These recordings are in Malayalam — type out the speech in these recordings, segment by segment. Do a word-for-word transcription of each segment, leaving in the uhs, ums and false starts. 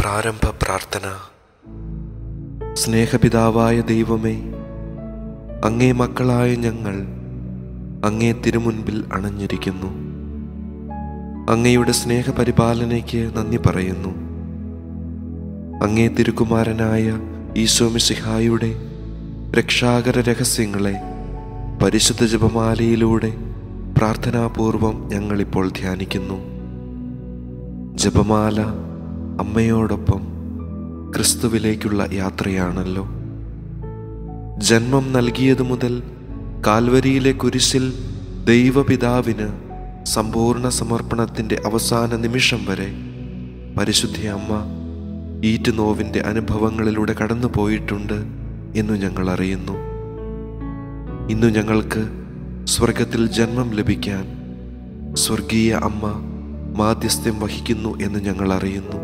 പ്രാരംഭ പ്രാർത്ഥന. സ്നേഹപിതാവായ ദൈവമേ, അങ്ങേ മക്കളായ ഞങ്ങൾ അങ്ങേ തിരുമുൻപിൽ അണഞ്ഞിരിക്കുന്നു. അങ്ങയുടെ സ്നേഹപരിപാലനയ്ക്ക് നന്ദി പറയുന്നു. അങ്ങേ തിരുക്കുമാരനായ ഈശോ മിശിഹായുടെ രക്ഷാകര രഹസ്യങ്ങളെ പരിശുദ്ധ ജപമാലയിലൂടെ പ്രാർത്ഥനാപൂർവം ഞങ്ങളിപ്പോൾ ധ്യാനിക്കുന്നു. ജപമാല അമ്മയോടൊപ്പം ക്രിസ്തുവിലേക്കുള്ള യാത്രയാണല്ലോ. ജന്മം നൽകിയതു മുതൽ കാൽവരിയിലെ കുരിശിൽ ദൈവപിതാവിന് സമ്പൂർണ്ണ സമർപ്പണത്തിൻ്റെ അവസാന നിമിഷം വരെ പരിശുദ്ധ അമ്മ ഈറ്റുനോവിൻ്റെ അനുഭവങ്ങളിലൂടെ കടന്നു പോയിട്ടുണ്ട് എന്നു ഞങ്ങൾ അറിയുന്നു. ഇന്നു ഞങ്ങൾക്ക് സ്വർഗത്തിൽ ജന്മം ലഭിക്കാൻ സ്വർഗീയ അമ്മ മാധ്യസ്ഥ്യം വഹിക്കുന്നു എന്ന് ഞങ്ങൾ അറിയുന്നു.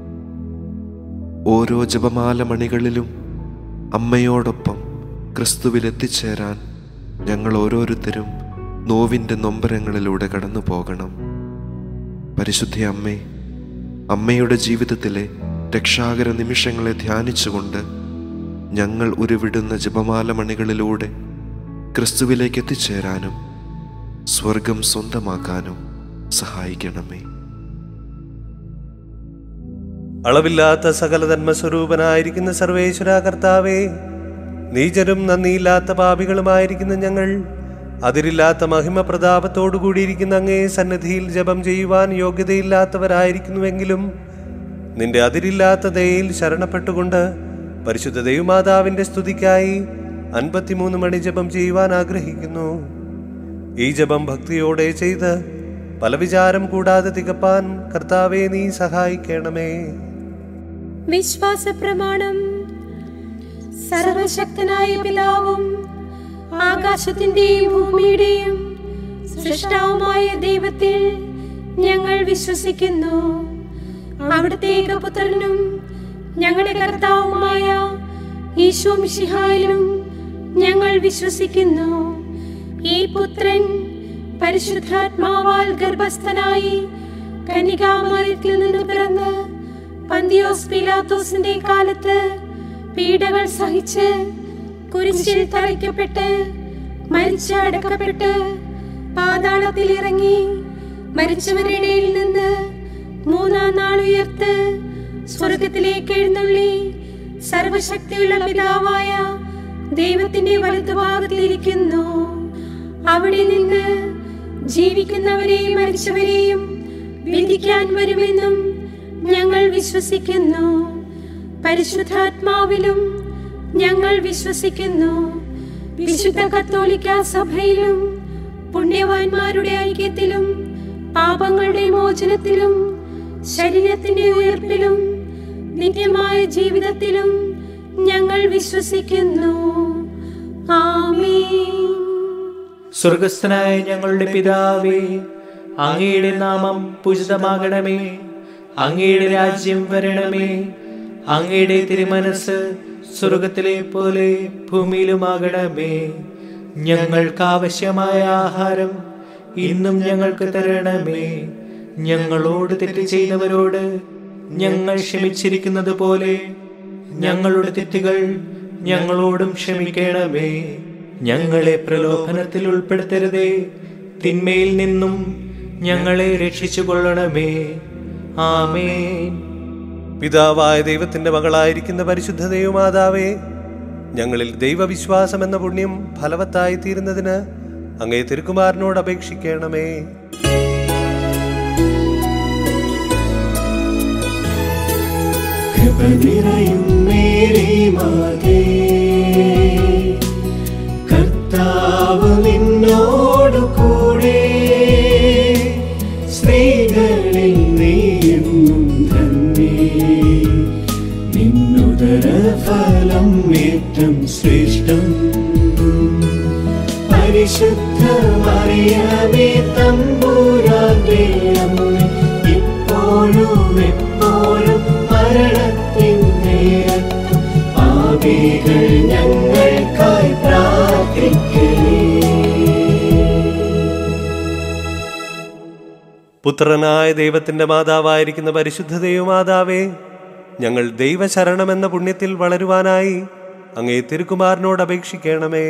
ഓരോ ജപമാല മണികളിലും അമ്മയോടൊപ്പം ക്രിസ്തുവിൽ എത്തിച്ചേരാൻ ഞങ്ങൾ ഓരോരുത്തരും നോവിൻ്റെ നൊമ്പരങ്ങളിലൂടെ കടന്നു പോകണം. പരിശുദ്ധ അമ്മേ, അമ്മയുടെ ജീവിതത്തിലെ രക്ഷാകര നിമിഷങ്ങളെ ധ്യാനിച്ചുകൊണ്ട് ഞങ്ങൾ ഉരുവിടുന്ന ജപമാല മണികളിലൂടെ ക്രിസ്തുവിലേക്ക് എത്തിച്ചേരാനും സ്വർഗം സ്വന്തമാക്കാനും സഹായിക്കണമേ. അളവില്ലാത്ത സകല ധർമ്മസ്വരൂപനായിരിക്കുന്ന സർവേശ്വര കർത്താവേ, നീചരും നന്ദിയില്ലാത്ത പാപികളുമായിരിക്കുന്ന ഞങ്ങൾ അതിരില്ലാത്ത മഹിമ പ്രതാപത്തോടുകൂടിയിരിക്കുന്ന അങ്ങേ സന്നിധിയിൽ ജപം ചെയ്യുവാൻ യോഗ്യതയില്ലാത്തവരായിരിക്കുന്നുവെങ്കിലും നിന്റെ അതിരില്ലാത്ത ദയയിൽ ശരണപ്പെട്ടുകൊണ്ട് പരിശുദ്ധ ദൈവമാതാവിൻ്റെ സ്തുതിക്കായി അൻപത്തിമൂന്ന് മണി ജപം ചെയ്യുവാൻ ആഗ്രഹിക്കുന്നു. ഈ ജപം ഭക്തിയോടെ ചെയ്ത് പല വിചാരം കൂടാതെ തികപ്പാൻ കർത്താവേ നീ സഹായിക്കണമേ. വിശ്വാസ പ്രമാണം. സർവശക്തനായ പിതാവും ആകാശത്തിന്റെയും ഭൂമിയുടെയും സൃഷ്ടാവുമായ ദൈവത്തിൽ ഞങ്ങൾ വിശ്വസിക്കുന്നു. അവിടുത്തെ ഏകപുത്രനും ഞങ്ങളുടെ കർത്താവുമായ ഈശോ മിശിഹായിലും ഞങ്ങൾ വിശ്വസിക്കുന്നു. ഈ പുത്രൻ പരിശുദ്ധാത്മാവാൽ ഗർഭസ്ഥനായി കന്യകാമറിയത്തിൽ നിന്ന് പിറന്ന് പന്തിയോസ് പീലാത്തോസിന്റെ കാലത്ത് പീഡകൾ സഹിച്ച് കുരിശിൽ തറയ്ക്കപ്പെട്ട് മരിച്ച് അടക്കപ്പെട്ട് പാതാളത്തിൽ ഇറങ്ങി മരിച്ചവരുടെ ഇടയിൽ നിന്ന് മൂന്നാം നാൾ ഉയർത്ത് സ്വർഗത്തിലേക്ക് എഴുന്നള്ളി സർവശക്തിയുള്ള പിതാവായ ദൈവത്തിന്റെ വലതുഭാഗത്തിലിരിക്കുന്നു. അവിടെ നിന്ന് ജീവിക്കുന്നവരെയും മരിച്ചവരെയും വിധിക്കാൻ വരുമെന്നും ഞങ്ങൾ വിശ്വസിക്കുന്നു. പരിശുദ്ധാത്മാവിലും ഞങ്ങൾ വിശ്വസിക്കുന്നു. വിശുദ്ധ കത്തോലിക്ക സഭയിലും പുണ്യവാന്മാരുടെ ഐക്യത്തിലും പാപങ്ങളുടെ മോചനത്തിലും ശരീരത്തിന്റെ ഉയർപ്പിലും നിത്യമായ ജീവിതത്തിലും ഞങ്ങൾ വിശ്വസിക്കുന്നു. ആമേൻ. സ്വർഗസ്ഥനായ ഞങ്ങളുടെ പിതാവേ, അങ്ങയുടെ നാമം പൂജിതമാകണമേ. അങ്ങയുടെ രാജ്യം വരണമേ. അങ്ങയുടെ തിരുമനസ് സ്വർഗത്തിലെ പോലെ ഭൂമിയിലുമാകണമേ. ഞങ്ങൾക്ക് ആവശ്യമായ ആഹാരം ഇന്നും ഞങ്ങൾക്ക് തരണമേ. ഞങ്ങളോട് തെറ്റ് ചെയ്തവരോട് ഞങ്ങൾ ക്ഷമിച്ചിരിക്കുന്നത് പോലെ ഞങ്ങളുടെ തെറ്റുകൾ ഞങ്ങളോടും ക്ഷമിക്കണമേ. ഞങ്ങളെ പ്രലോഭനത്തിൽ ഉൾപ്പെടുത്തരുതേ, തിന്മയിൽ നിന്നും ഞങ്ങളെ രക്ഷിച്ചു കൊള്ളണമേ. ആമേൻ. പിതാവായ ദൈവത്തിന്റെ മകളായിരിക്കുന്ന പരിശുദ്ധ ദൈവമാതാവേ, ഞങ്ങളിൽ ദൈവവിശ്വാസം എന്ന പുണ്യം ഫലവത്തായി തീരുന്നതിന് അങ്ങേ തിരുക്കുമാരനോട് അപേക്ഷിക്കണമേ. കർത്താവ് നിന്നോടു കൂടെ, സ്ത്രീകളിൽ നീയെന്നും ധന്യേ. നിന്നുദര ഫലം ഏറ്റം ശ്രേഷ്ഠം. പരിശുദ്ധ മറിയമേ തമ്പുരാന്റെ അമ്മേ, ഇപ്പോഴും എപ്പോഴും മരണത്തിൻ നേരത്തും പാപികൾ ഞങ്ങൾക്കായി പ്രാർത്ഥിക്കണേ. പുത്രനായ ദൈവത്തിന്റെ മാതാവായിരിക്കുന്ന പരിശുദ്ധ ദൈവമാതാവേ, ഞങ്ങൾ ദൈവശരണമെന്ന പുണ്യത്തിൽ വളരുവാനായി അങ്ങേ തിരുക്കുമാരനോട് അപേക്ഷിക്കണമേ.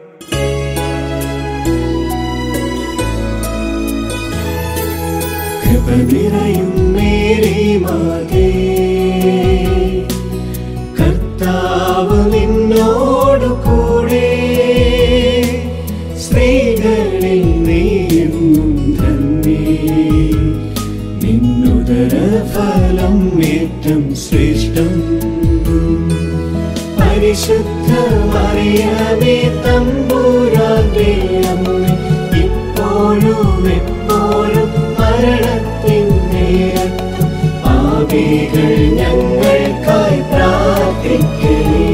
കൃപ നിറയും മേരി മാതേ, കർത്താവ് നിന്നോടു കൂടെ, സ്ത്രീകളിൽ നീയും ധന്യേ, നിന്നുദര ഫലം ഏറ്റം ശ്രേഷ്ഠം. പരിശുദ്ധ മറിയമേ തമ്പുരാന്റെ അമ്മേ, ഇപ്പോഴും എപ്പോഴും മരണത്തിൻ നേരത്തും പാപികൾ ഞങ്ങൾക്കായി പ്രാർത്ഥിക്കണേ.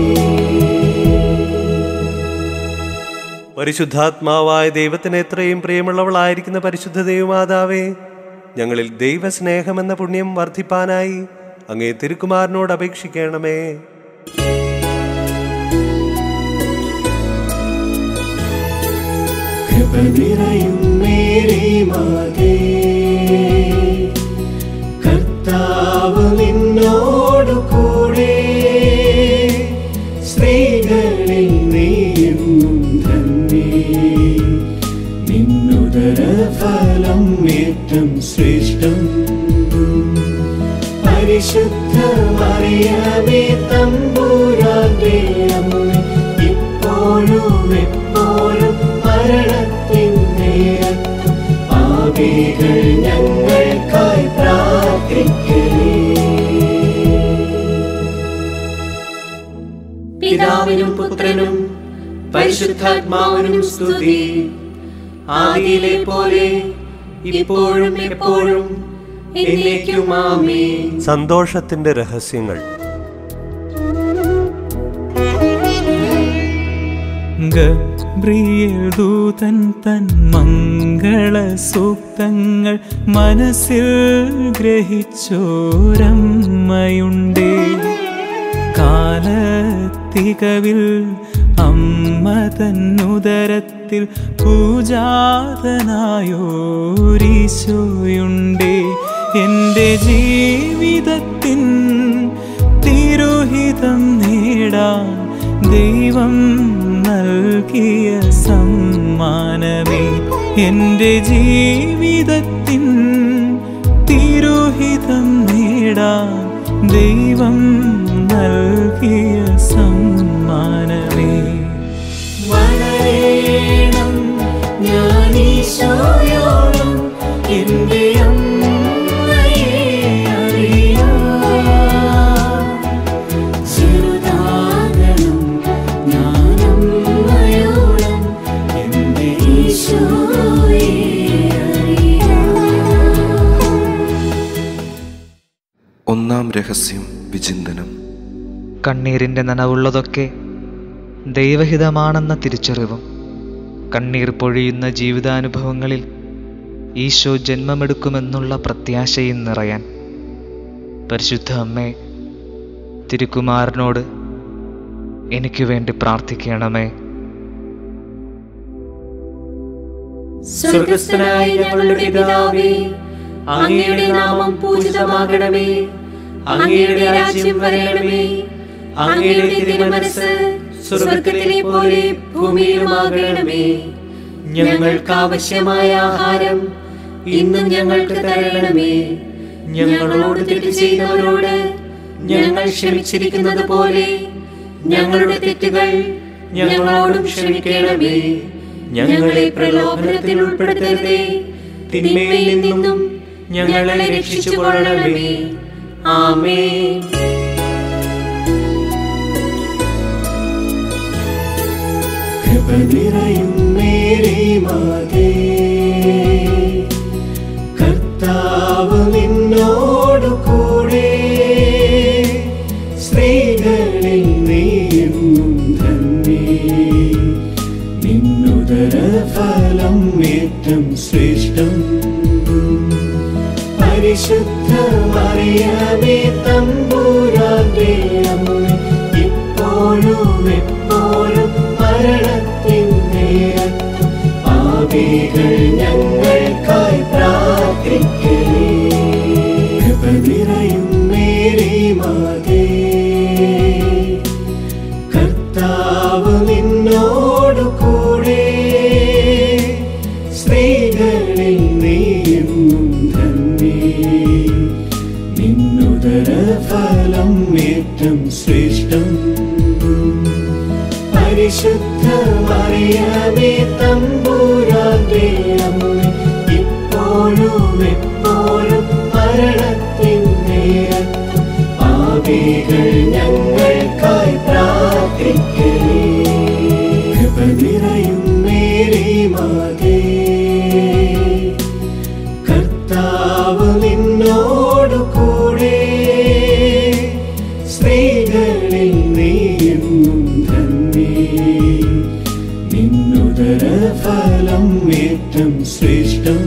പരിശുദ്ധാത്മാവായ ദൈവത്തിന് എത്രയും പ്രിയമുള്ളവളായിരിക്കുന്ന പരിശുദ്ധ ദൈവമാതാവേ, ഞങ്ങളിൽ ദൈവസ്നേഹമെന്ന പുണ്യം വർദ്ധിപ്പാനായി അങ്ങേ തിരുക്കുമാരനോട് അപേക്ഷിക്കണമേ. കൃപ നിറയും മേരി മാതേ, കർത്താവ് നിന്നോടു കൂടെ, സ്ത്രീകളിൽ നീയും ധന്യേ, നിന്നുദര ഫലം ഏറ്റം ശ്രേഷ്ഠം. പരിശുദ്ധ മറിയമേ തമ്പുരാന്റെ അമ്മേ, ഇപ്പോഴും എപ്പോഴും മരണത്തിൻ നേരത്തും പാപികൾ ഞങ്ങൾക്കായി പ്രാർത്ഥിക്കണേ. പിതാവിനും പുത്രനും പരിശുദ്ധാത്മാവിനും സ്തുതി, ആദിയിലെ പോലെ ഇപ്പോഴും എപ്പോഴും എന്നേക്കും ആമേൻ. സന്തോഷത്തിന്റെ രഹസ്യങ്ങൾ. ഗബ്രിയേൽ ദൂതൻ തൻ മംഗള സൂക്തങ്ങൾ മനസ്സിൽ ഗ്രഹിച്ചോരമ്മയുണ്ടേ, കാലത്തികവിൽ അമ്മ തന്നുദരത്തിൽ പൂജാതനായോരീശോയുണ്ടേ. എൻ്റെ ജീവിതത്തിൻ തിരുഹിതം നേടാൻ ദൈവം നൽകിയ സമ്മാനമേ, എൻ്റെ ജീവിതത്തിൻ തിരുഹിതം നേടാൻ ദൈവം നൽകിയ സമ്മാനമേ. വളരണം ഞാനീശോയോളം എൻ്റെ അമ്മയെ അറിയാം, ചെറുതാകണം ഞാനമ്മയോളം എൻ്റെ ഈശോയെ അറിയാം. ഒന്നാം രഹസ്യം വിചിന്തനം. കണ്ണീരിൻ്റെ നനവുള്ളതൊക്കെ ദൈവഹിതമാണെന്ന തിരിച്ചറിവും കണ്ണീർ പൊഴിയുന്ന ജീവിതാനുഭവങ്ങളിൽ ഈശോ ജന്മമെടുക്കുമെന്നുള്ള പ്രത്യാശയും നിറയാൻ പരിശുദ്ധ അമ്മേ, തിരുക്കുമാരനോട് എനിക്ക് വേണ്ടി പ്രാർത്ഥിക്കണമേ. സ്വർഗസ്ഥനായ ഞങ്ങളുടെ പിതാവേ, അങ്ങയുടെ നാമം പൂജിതമാകണമേ, അങ്ങയുടെ രാജ്യം വരണമേ, അങ്ങയുടെ തിരുമനസ്സ് സ്വർഗത്തിലെ പോലെ ഭൂമിയിലുമാകണമേ. ഞങ്ങൾക്ക് ആവശ്യമായ ആഹാരം ഇന്നും ഞങ്ങൾക്ക് തരണമേ. ഞങ്ങളോട് തെറ്റ് ചെയ്തവരോട് ഞങ്ങൾ ക്ഷമിച്ചിരിക്കുന്നത് പോലെ ഞങ്ങളുടെ തെറ്റുകൾ ഞങ്ങളോടും ക്ഷമിക്കണമേ. ഞങ്ങളെ പ്രലോഭനത്തിൽ ഉൾപ്പെടുത്തരുതേ, തിന്മയിൽ നിന്നും ഞങ്ങളെ രക്ഷിച്ചുകൊള്ളണമേ. ആമേൻ. കൃപ നിറയും മേരി മാതേ, കർത്താവ് നിന്നോടു കൂടെ, സ്ത്രീകളിൽ നീയും ധന്യേ, നിന്നുദര ഫലം ഏറ്റം ശ്രേഷ്ഠം. പരിശുദ്ധ മറിയമേ തമ്പുരാന്റെ അമ്മേ, ഇപ്പോഴും എപ്പോഴും മരണത്തിൻ നേരത്തും പാപികൾ ഞങ്ങൾക്കായി പ്രാർത്ഥിക്കണേ. കൃപ നിറയും മേരി മാതേ, ഫലം ഏറ്റം ശ്രേഷ്ഠം. പരിശുദ്ധ മറിയമേ തമ്പുരാന്റെ അമ്മേ, ഇപ്പോഴും എപ്പോഴും മരണത്തിൻ നേരത്തും പാപികൾ ഞങ്ങൾക്കായി പ്രാർത്ഥിക്കണേ. കൃപ നിറയും മേരി മാതേ, കർത്താവ് നിന്നോടു കൂടെ, സ്ത്രീകളിൽ നീയെന്നും ധന്യേ. നിന്നുദര ഫലം ഏറ്റം ശ്രേഷ്ഠം.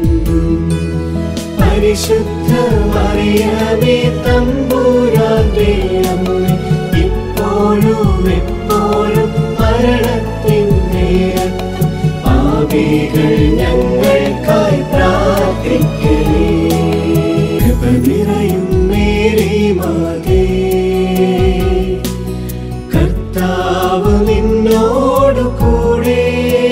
പരിശുദ്ധ മറിയമേ തമ്പുരാന്റെ അമ്മേ, ഇപ്പോഴും എപ്പോഴും മരണത്തിൻ നേരത്തും പാപികൾ ഞങ്ങൾക്കായി പ്രാർത്ഥിക്കണേ. കൃപ നിറയും മേരി മാതേ, കർത്താവ് നിന്നോടു കൂടെ,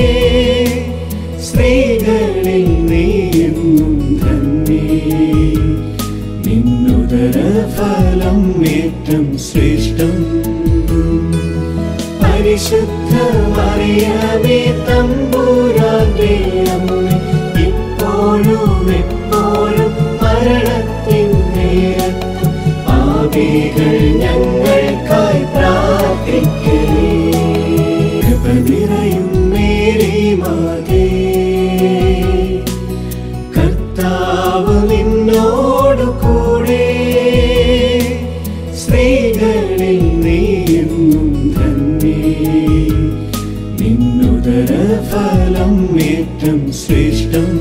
സ്ത്രീകളിൽ നീയെന്നും ധന്യേ. നിന്നുദര ഫലം ഏറ്റം ശ്രേഷ്ഠം. പരിശുദ്ധ മറിയമേ തമ്പുരാന്റെ അമ്മേ, ഇപ്പോഴും എപ്പോഴും മരണത്തിൻ നേരത്തും പാപികൾ ഞങ്ങൾക്കായി പ്രാർത്ഥിക്കണേ. കൃപ നിറയും മേരി മാതേ, കർത്താവ് നിന്നോടു കൂടെ, സ്ത്രീകളിൽ നീയെന്നും ധന്യേ. നിന്നുദര ഫലം ഏറ്റം ശ്രേഷ്ഠം.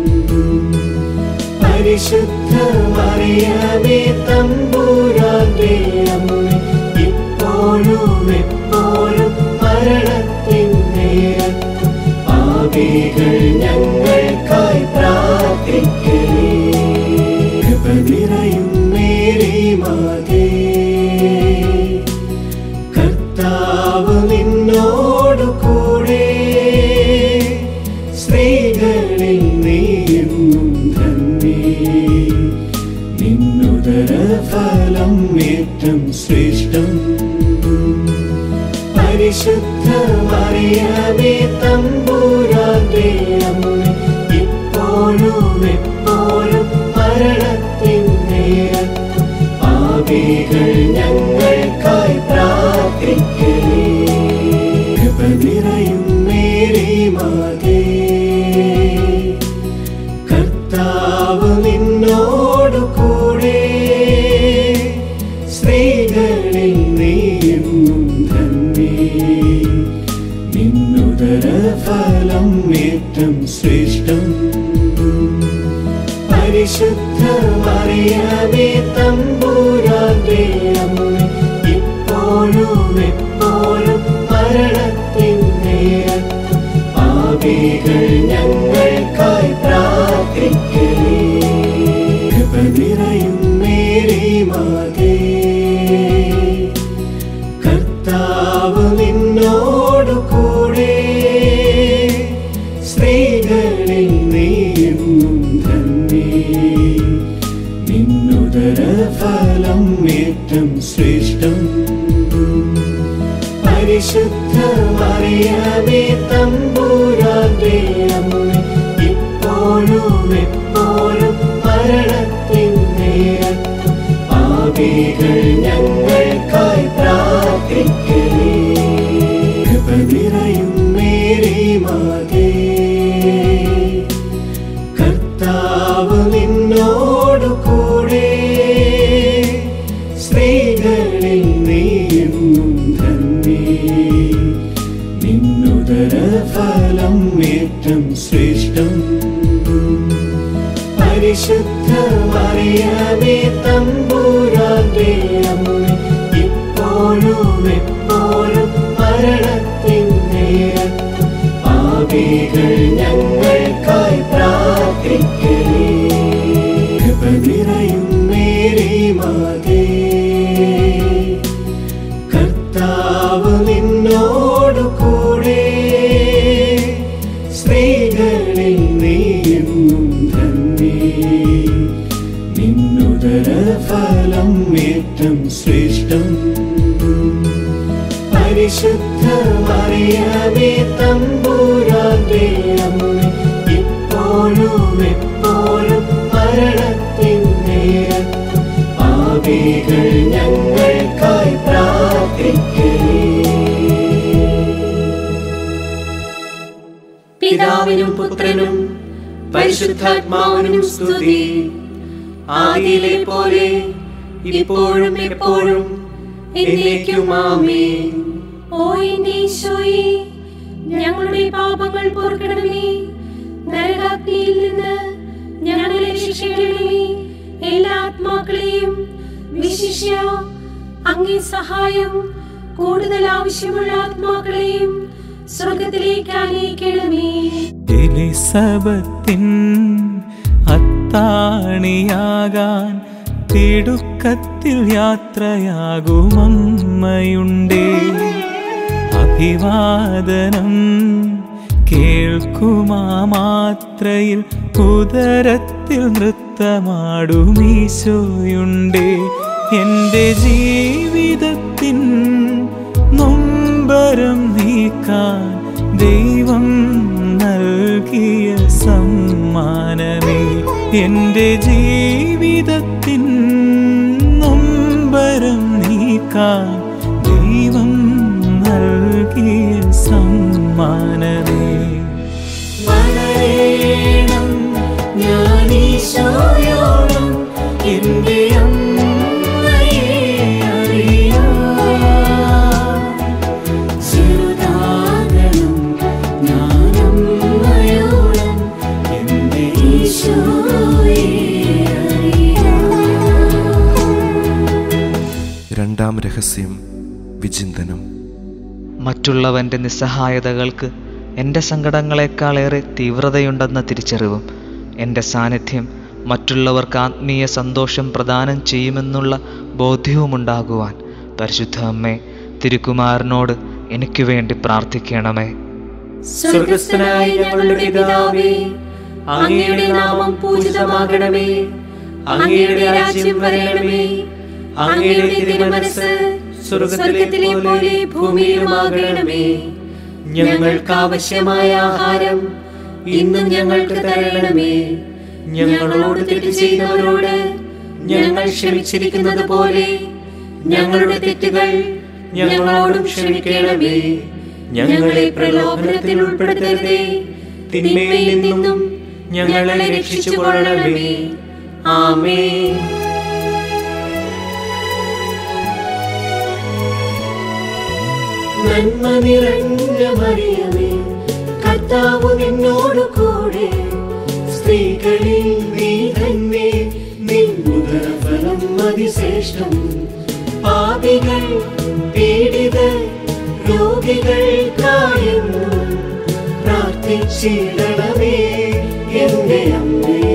പരിശുദ്ധ മറിയമേ തമ്പുരാന്റെ അമ്മേ, ഇപ്പോഴും എപ്പോഴും മരണത്തിൻ നേരത്തും പാപികൾ ഞങ്ങൾക്കായി പ്രാർത്ഥിക്കണേ. കൃപ നിറയും മേരി മാതേ, കർത്താവ് നിന്നോടു കൂടെ, സ്ത്രീകളിൽ നീയെന്നും ധന്യേ. നിന്നുദര ഫലം ഏറ്റം ശ്രേഷ്ഠം. പരിശുദ്ധ മറിയമേ തമ്പുരാന്റെ അമ്മേ, ഇപ്പോഴും എപ്പോഴും മരണത്തിൻ നേരത്തും പാപികൾ ഞങ്ങൾക്കായി പ്രാർത്ഥിക്കണേ. കൃപ നിറയും മേരി മാതേ, കർത്താവ് നിന്നോടു കൂടെ, സ്ത്രീകളിൽ നീയെന്നും ധന്യേ. നിന്നുദര ഫലം ഏറ്റം ശ്രേഷ്ഠം. പരിശുദ്ധ മറിയമേ തമ്പുരാന്റെ അമ്മേ, ഇപ്പോഴും എപ്പോഴും മരണത്തിൻ നേരത്തും പാപികൾ ഞങ്ങൾക്കായി പ്രാർത്ഥിക്കണേ. കൃപ നിറയും മേരി മാതേ, കർത്താവ് നിന്നോടു കൂടെ, സ്ത്രീകളിൽ നീയെന്നും ധന്യേ. നിന്നുദര ഫലം ഏറ്റം ശ്രേഷ്ഠം. പരിശുദ്ധ മറിയമേ തമ്പുരാന്റെ അമ്മേ, ഇപ്പോഴും എപ്പോഴും മരണത്തിൻ നേരത്തും പാപികൾ ഞങ്ങൾക്കായി പ്രാർത്ഥിക്കണേ. കൃപ നിറയും മേരി മാതേ, കർത്താവ് നിന്നോടു കൂടെ, സ്ത്രീകളിൽ നീയെന്നും ധന്യേ. നിന്നുദര ഫലം ഏറ്റം ശ്രേഷ്ഠം. പരിശുദ്ധ മറിയമേ തമ്പുരാന്റെ അമ്മേ, ഫലം ഏറ്റം ശ്രേഷ്ഠം. പരിശുദ്ധ മറിയമേ തമ്പുരാന്റെ അമ്മേ, ഇപ്പോഴും എപ്പോഴും മരണത്തിൻ നേരത്തും പാപികൾ ഞങ്ങൾക്കായി പ്രാർത്ഥിക്കണേ. പിതാവിനും പുത്രനും പരിശുദ്ധാത്മാവിനും സ്തുതി. ആദിയിലെ പോലെ ഇപ്പോഴും എപ്പോഴും എന്നേക്കും ആമേൻ. ഓ എന്റെ ഈശോയേ, ഞങ്ങളുടെ പാപങ്ങൾ പൊറുക്കണമേ, നരകാഗ്നിയിൽ നിന്ന് ഞങ്ങളെ രക്ഷിക്കണമേ. എല്ലാ ആത്മാക്കളെയും വിശിഷ്യ അങ്ങേ സഹായം കൂടുതൽ ആവശ്യമുള്ള ആത്മാക്കളെയും സ്വർഗത്തിലേക്ക് ആനയിക്കണമേ. എലിസബത്തിൻ അത്താണിയാകാൻ തിടുക്കത്തിൽ യാത്രയാകുമമ്മയുണ്ടേ. അഭിവാദനം കേൾക്കുമാ മാത്രയിൽ ഉദരത്തിൽ നൃത്തമാടുമീശോയുണ്ടേ. എൻ്റെ ജീവിതത്തിൻ നൊമ്പരം നീക്കാൻ ദൈവം നൽകിയ സമ്മാനമേ. എൻ്റെ ജീവിതത്തിൻ നൊമ്പരം നീക്കാൻ ദൈവം നൽകിയ സമ്മാനമേ. വളരണം ഞാനീശോയോളം എൻ്റെ അമ്മയെ അറിയാം. ചെറുതാകണം ഞാനമ്മയോളം എൻ്റെ ഈശോയെ അറിയാം. രണ്ടാം രഹസ്യം വിചിന്തനം. മറ്റുള്ളവൻ്റെ നിസ്സഹായതകൾക്ക് എൻ്റെ സങ്കടങ്ങളെക്കാളേറെ തീവ്രതയുണ്ടെന്ന തിരിച്ചറിവും എൻ്റെ സാന്നിധ്യം മറ്റുള്ളവർക്ക് ആത്മീയ സന്തോഷം പ്രദാനം ചെയ്യുമെന്നുള്ള ബോധ്യവുമുണ്ടാകുവാൻ പരിശുദ്ധ അമ്മേ, തിരുക്കുമാരനോട് എനിക്ക് വേണ്ടി പ്രാർത്ഥിക്കണമേ. സ്വർഗസ്ഥനായ ഞങ്ങളുടെ പിതാവേ, അങ്ങയുടെ നാമം പൂജിതമാകണമേ. അങ്ങയുടെ രാജ്യം വരണമേ. അങ്ങയുടെ തിരുമനസ്സ് സ്വർഗത്തിലെ പോലെ ഭൂമിയിലുമാകണമേ. ഞങ്ങൾക്ക് ആവശ്യമായ ആഹാരം ഇന്നും ഞങ്ങൾക്ക് തരണമേ. ഞങ്ങളോട് തെറ്റ് ചെയ്തവരോട് ഞങ്ങൾ ക്ഷമിച്ചിരിക്കുന്നത് പോലെ ഞങ്ങളുടെ തെറ്റുകൾ ഞങ്ങളോടും ക്ഷമിക്കണമേ. ഞങ്ങളെ പ്രലോഭനത്തിൽ ഉൾപ്പെടുത്തരുതേ, തിന്മയിൽ നിന്നും ഞങ്ങളെ രക്ഷിച്ചുകൊള്ളണമേ. ആമേൻ. നന്മ നിറഞ്ഞ മറിയമേ, കർത്താവ് നിന്നോട് കൂടെ, സ്ത്രീകളിൽ നീ തന്നെ, നിൻ ഉദരഫലം അതിശ്രേഷ്ഠം. പാപികൾ പീഡിതർ രോഗികൾക്കായെന്നും പ്രാർത്ഥിച്ചിടണമേ എന്റെ അമ്മേ.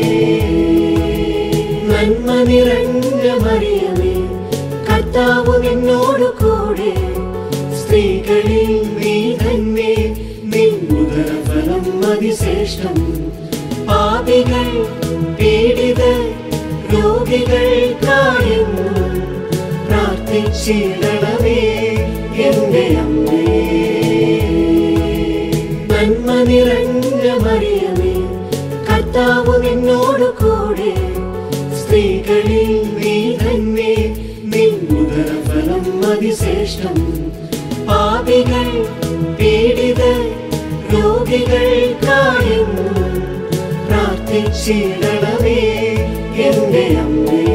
നന്മ നിറഞ്ഞ മറിയമേ, കർത്താവ് നിന്നോട് കൂടെ, സ്ത്രീകളിൽ നീ തന്നെ, നിൻ ഉദരഫലം അതിശ്രേഷ്ഠം. പാപികൾ പീഡിതർ രോഗികൾക്കായെന്നും പ്രാർത്ഥിച്ചിടണമേ എന്റെ അമ്മേ. നന്മ നിറഞ്ഞ മറിയമേ, കർത്താവ് നിന്നോട് കൂടെ, സ്ത്രീകളിൽ നീ തന്നെ, നിൻ ഉദരഫലം അതിശ്രേഷ്ഠം. പാപികൾ പീഡിതർ രോഗികൾക്കായെന്നും പ്രാർത്ഥിച്ചിടണമേ എന്റെ അമ്മേ.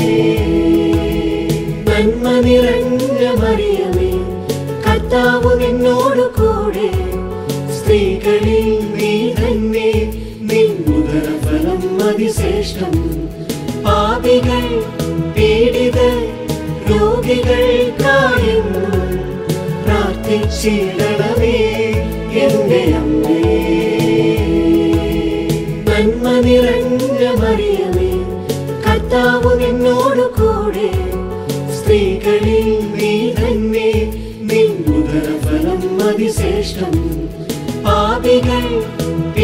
നന്മ നിറഞ്ഞ മറിയമേ, കർത്താവ് നിന്നോട് കൂടെ, സ്ത്രീകളിൽ നീ തന്നെ, നിൻ ഉദരഫലം അതിശ്രേഷ്ഠം. പാപികൾ പീഡിതർ രോഗികൾക്കായെന്നും പ്രാർത്ഥിച്ചിടണമേ എന്റെ അമ്മേ. നന്മ നിറഞ്ഞ മറിയമേ, കർത്താവ് നിന്നോട് കൂടെ, സ്ത്രീകളിൽ നീ തന്നെ, നിൻ ഉദരഫലം അതിശ്രേഷ്ഠം. പാപികൾ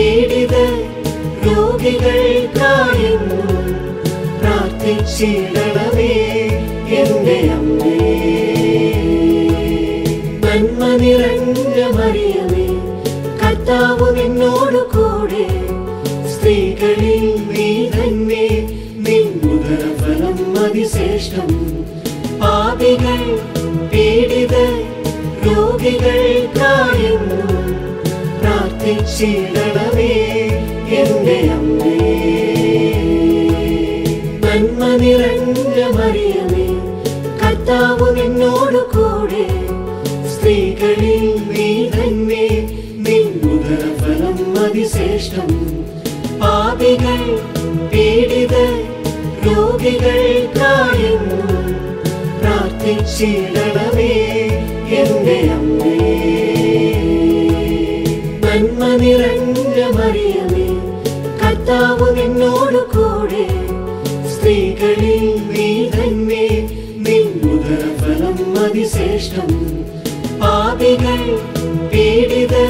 പീഡിതർ രോഗികൾക്കായെന്നും പ്രാർത്ഥിച്ചിടണമേ ചെയ്യണമേ എന്റെ അമ്മേ. നന്മ നിറഞ്ഞ മറിയമേ, കർത്താവ് നിന്നോടു കൂടെ, സ്ത്രീകളിൽ നീ തന്നെ, നിൻ ഉദരഫലം അതിശ്രേഷ്ഠം. പാപികൾ പീഡിതർ രോഗികൾക്കായെന്നും പ്രാർത്ഥിച്ചിടണമേ എന്റെ അമ്മേ. നന്മ നിറഞ്ഞ മറിയമേ, കർത്താവ് നിന്നോടു കൂടെ, സ്ത്രീകളിൽ നീ തന്നെ, നിൻ ഉദരഫലം അതിശ്രേഷ്ഠം. പാപികൾ പീഡിതർ രോഗികൾക്കായെന്നും പ്രാർത്ഥിച്ചിടണമേ എന്റെ അമ്മേ. നന്മ നിറഞ്ഞ മറിയമേ, കർത്താവ് നിന്നോടു കൂടെ, സ്ത്രീകളിൽ നീ തന്നെ, നിൻ ഉദരഫലം അതിശ്രേഷ്ഠം. പാപികൾ പീഡിതർ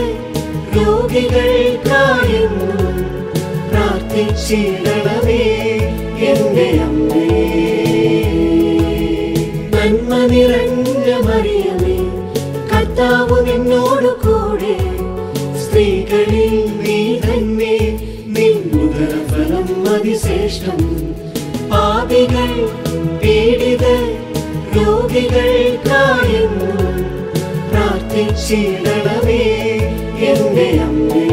രോഗികൾക്കായെന്നും പ്രാർത്ഥിച്ചിടണമേ എന്റെ അമ്മേ. നന്മ നിറഞ്ഞ മറിയമേ, കർത്താവ് നിന്നോടു കൂടെ, സ്ത്രീകളിൽ നീ തന്നെ, നിൻ ഉദരഫലം അതിശ്രേഷ്ഠം. പാപികൾ പീഡിതർ രോഗികൾക്കായെന്നും പ്രാർത്ഥിച്ചിടണമേ എന്റെ അമ്മേ.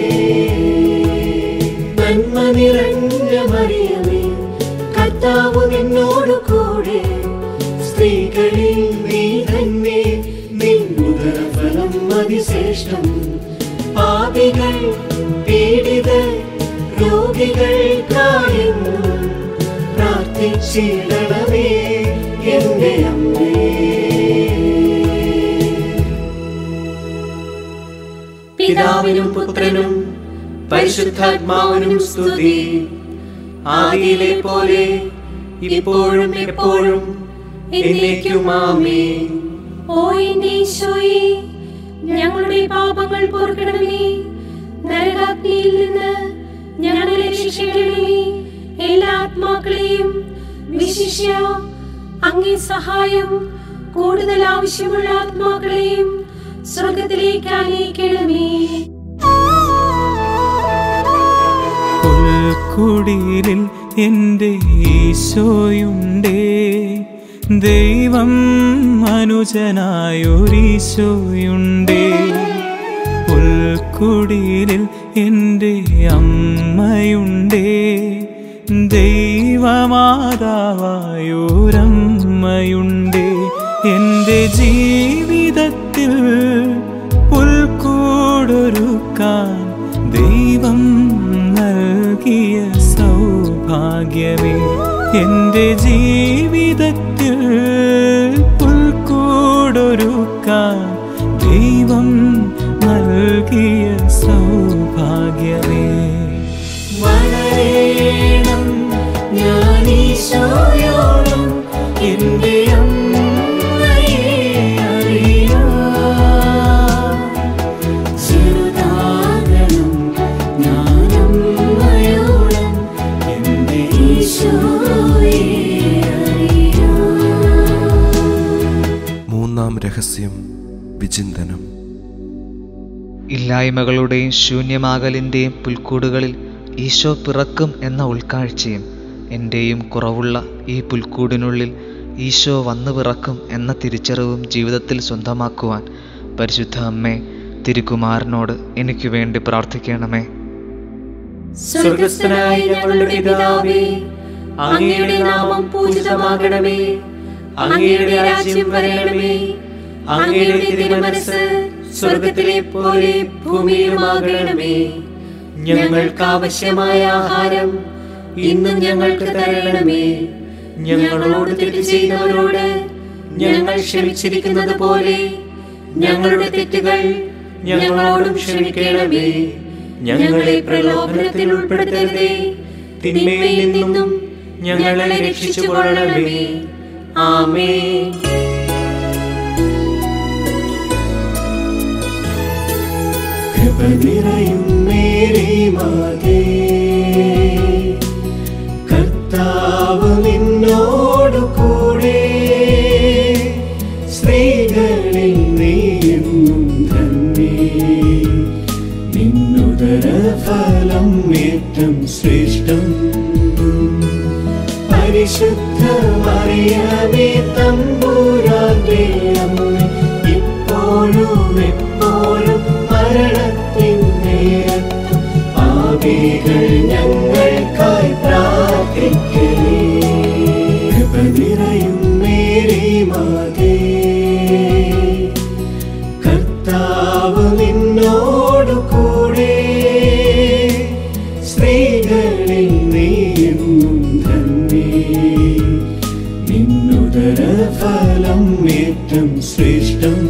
നന്മ നിറഞ്ഞ മറിയമേ, കർത്താവ് നിന്നോടു കൂടെ, സ്ത്രീകളിൽ നീ തന്നെ, നിൻ ഉദരഫലം അതിശ്രേഷ്ഠം. പാപികൾ പീഡിതർ രോഗികൾക്കായെന്നും പ്രാർത്ഥിച്ചിടണമേ എന്റെ അമ്മേ. പിതാവിനും പുത്രനും പരിശുദ്ധാത്മാവിനും സ്തുതി. ആദിയിലെ പോലെ ഇപ്പോഴും എപ്പോഴും എന്നേക്കും ആമേൻ. ഓ എന്റെ ഈശോയേ, ഞങ്ങളുടെ പാപങ്ങൾ പൊറുക്കണമേ, നരകാഗ്നിയിൽ നിന്ന് ഞങ്ങളെ രക്ഷിക്കണമേ. എല്ലാ ആത്മാക്കളെയും വിശിഷ്യ അങ്ങേ സഹായം കൂടുതൽ ആവശ്യമുള്ള ആത്മാക്കളെയും സ്വർഗത്തിലേക്ക് അനയിക്കണമേ. പുൽക്കുടിലിൽ എൻ്റെ ഈശോയുണ്ടേ, ദൈവം അനുജനായൊരീശോയുണ്ടേ. പുൽക്കുടിലിൽ എൻ്റെ അമ്മയുണ്ടേ, ദൈവമാതാവായൊരമ്മയുണ്ടേ. എൻ്റെ ജീവിതത്തിൽ പുൽക്കൂടൊരുക്കാൻ ദൈവം നൽകിയ സൗഭാഗ്യമേ. എൻ്റെ ജീവിതത്തിൽ പുൽക്കൂടൊരുക്കാൻ ദൈവം നൽകിയ സൗഭാഗ്യമേ. വളരേണം ഞാൻ ഈശോയോളം എന്റെ അമ്മയെ അറിയാം. ചെറുതാകണം ഞാൻ അമ്മയോളം എന്റെ ഈശോയെ അറിയാം. മൂന്നാം രഹസ്യം വിചിന്തനം. ഇല്ലായ്മകളുടെയും ശൂന്യമാകലിൻ്റെയും പുൽക്കൂടുകളിൽ ഈശോ പിറക്കും എന്ന ഉൾക്കാഴ്ചയും എൻ്റെയും കുറവുള്ള ഈ പുൽക്കൂടിനുള്ളിൽ ഈശോ വന്നു പിറക്കും എന്ന തിരിച്ചറിവും ജീവിതത്തിൽ സ്വന്തമാക്കുവാൻ പരിശുദ്ധ അമ്മേ, തിരുക്കുമാരനോട് എനിക്ക് വേണ്ടി പ്രാർത്ഥിക്കണമേ. സ്വർഗസ്ഥനായ ഞങ്ങളുടെ പിതാവേ, അങ്ങയുടെ നാമം പൂജിതമാകണമേ. അങ്ങയുടെ രാജ്യം വരണമേ. അങ്ങയുടെ തിരുമനസ്സ് സ്വർഗത്തിലെ പോലെ ഭൂമിയിലുമാകണമേ. ഞങ്ങൾക്ക് ആവശ്യമായ ആഹാരം ഇന്നും ഞങ്ങൾക്ക് തരണമേ. ഞങ്ങളോട് തെറ്റ് ചെയ്യുന്നവരോട് ഞങ്ങൾ ക്ഷമിച്ചിരിക്കുന്നത് പോലെ ഞങ്ങളുടെ തെറ്റുകൾ ഞങ്ങളോടും ക്ഷമിക്കണമേ. ഞങ്ങളെ പ്രലോഭനത്തിൽ ഉൾപ്പെടുത്തരുതേ, തിന്മയിൽ നിന്നും ഞങ്ങളെ രക്ഷിച്ചുകൊള്ളണമേ. ആമേൻ. കൃപ നിറയും മേരി മാതേ, കർത്താവ് നിന്നോട് നിന്നുദരഫലം ഏറ്റം ശ്രേഷ്ഠം.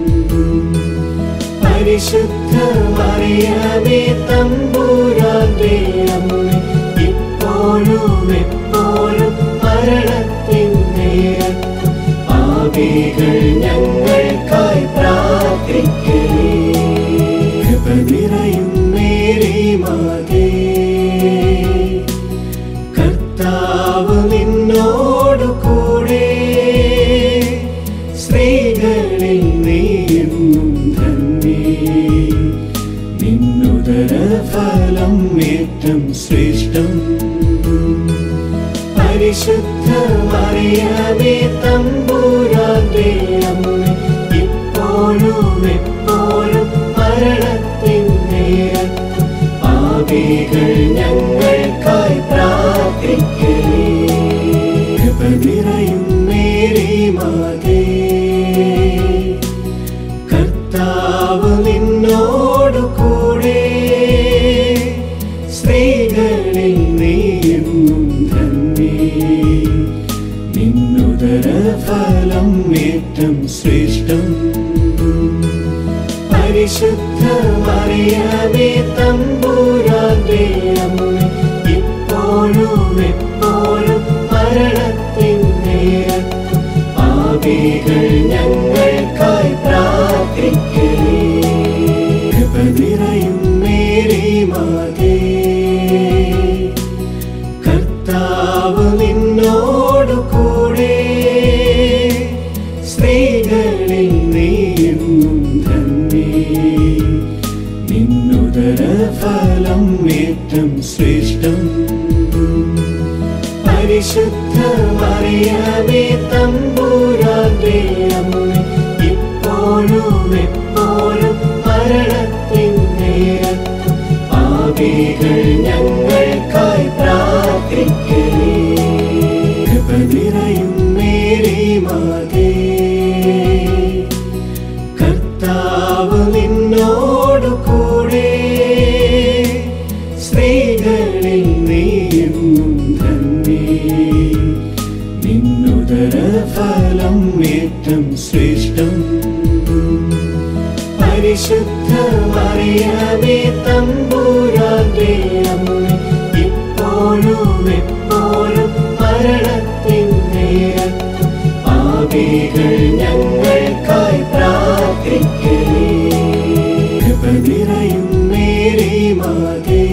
പരിശുദ്ധ മറിയമേ തമ്പുരാന്റെ അമ്മേ, ഇപ്പോഴും എപ്പോഴും മരണത്തിൻ നേരത്തും പാപികൾ ഞങ്ങൾക്കായി പ്രാർത്ഥിക്കണേ. കൃപ നിറയും മേരി മാതേ, കർത്താവ് നിന്നോടു കൂടെ, സ്ത്രീകളിൽ നീയെന്നും ധന്യേ. നിന്നുദരഫലം ഏറ്റം ശ്രേഷ്ഠം. പരിശുദ്ധ മറിയമേ തമ്പുരാന്റെ അമ്മേ, ഇപ്പോഴും എപ്പോഴും മരണത്തിൻ നേരത്തും പാപികൾ ഞങ്ങൾക്കായി പ്രാർത്ഥിക്കണേ. കൃപ നിറയും മേരി മാതേ, കർത്താവ് നിന്നോടു കൂടെ, സ്ത്രീകളിൽ നീയെന്നും ധന്യേ. നിന്നുദരഫലം ഏറ്റം ശ്രേഷ്ഠം. പരിശുദ്ധ മറിയമേ തമ്പുരാന്റെ അമ്മേ, ഇപ്പോഴും എപ്പോഴും മരണത്തിൻ നേരത്തും പാപികൾ ഞങ്ങൾക്കായി പ്രാർത്ഥിക്കണേ. കൃപ നിറയും മേരി മാതേ, കർത്താവ് നിന്നോടു കൂടെ, സ്ത്രീകളിൽ നീയെന്നും ധന്യേ. നിന്നുദരഫലം ഏറ്റം ശ്രേഷ്ഠം. പരിശുദ്ധ മറിയമേ തമ്പുരാന്റെ അമ്മേ, ഇപ്പോഴും എപ്പോഴും മരണത്തിൻ നേരത്തും പാപികൾ ഞങ്ങൾക്കായി പ്രാർത്ഥിക്കണേ. കൃപ നിറയും മേരി മാതേ, കർത്താവ് നിന്നോടു കൂടെ, സ്ത്രീകളിൽ നീയെന്നും ധന്യേ. നിന്നുദരഫലം ഏറ്റം ശ്രേഷ്ഠം. പരിശുദ്ധ മറിയമേ തമ്പുരാന്റെ അമ്മേ, ഇപ്പോഴും എപ്പോഴും മരണത്തിൻ നേരത്തും പാപികൾ ഞങ്ങൾക്കായി പ്രാർത്ഥിക്കണേ. കൃപ നിറയും മേരി മാതേ,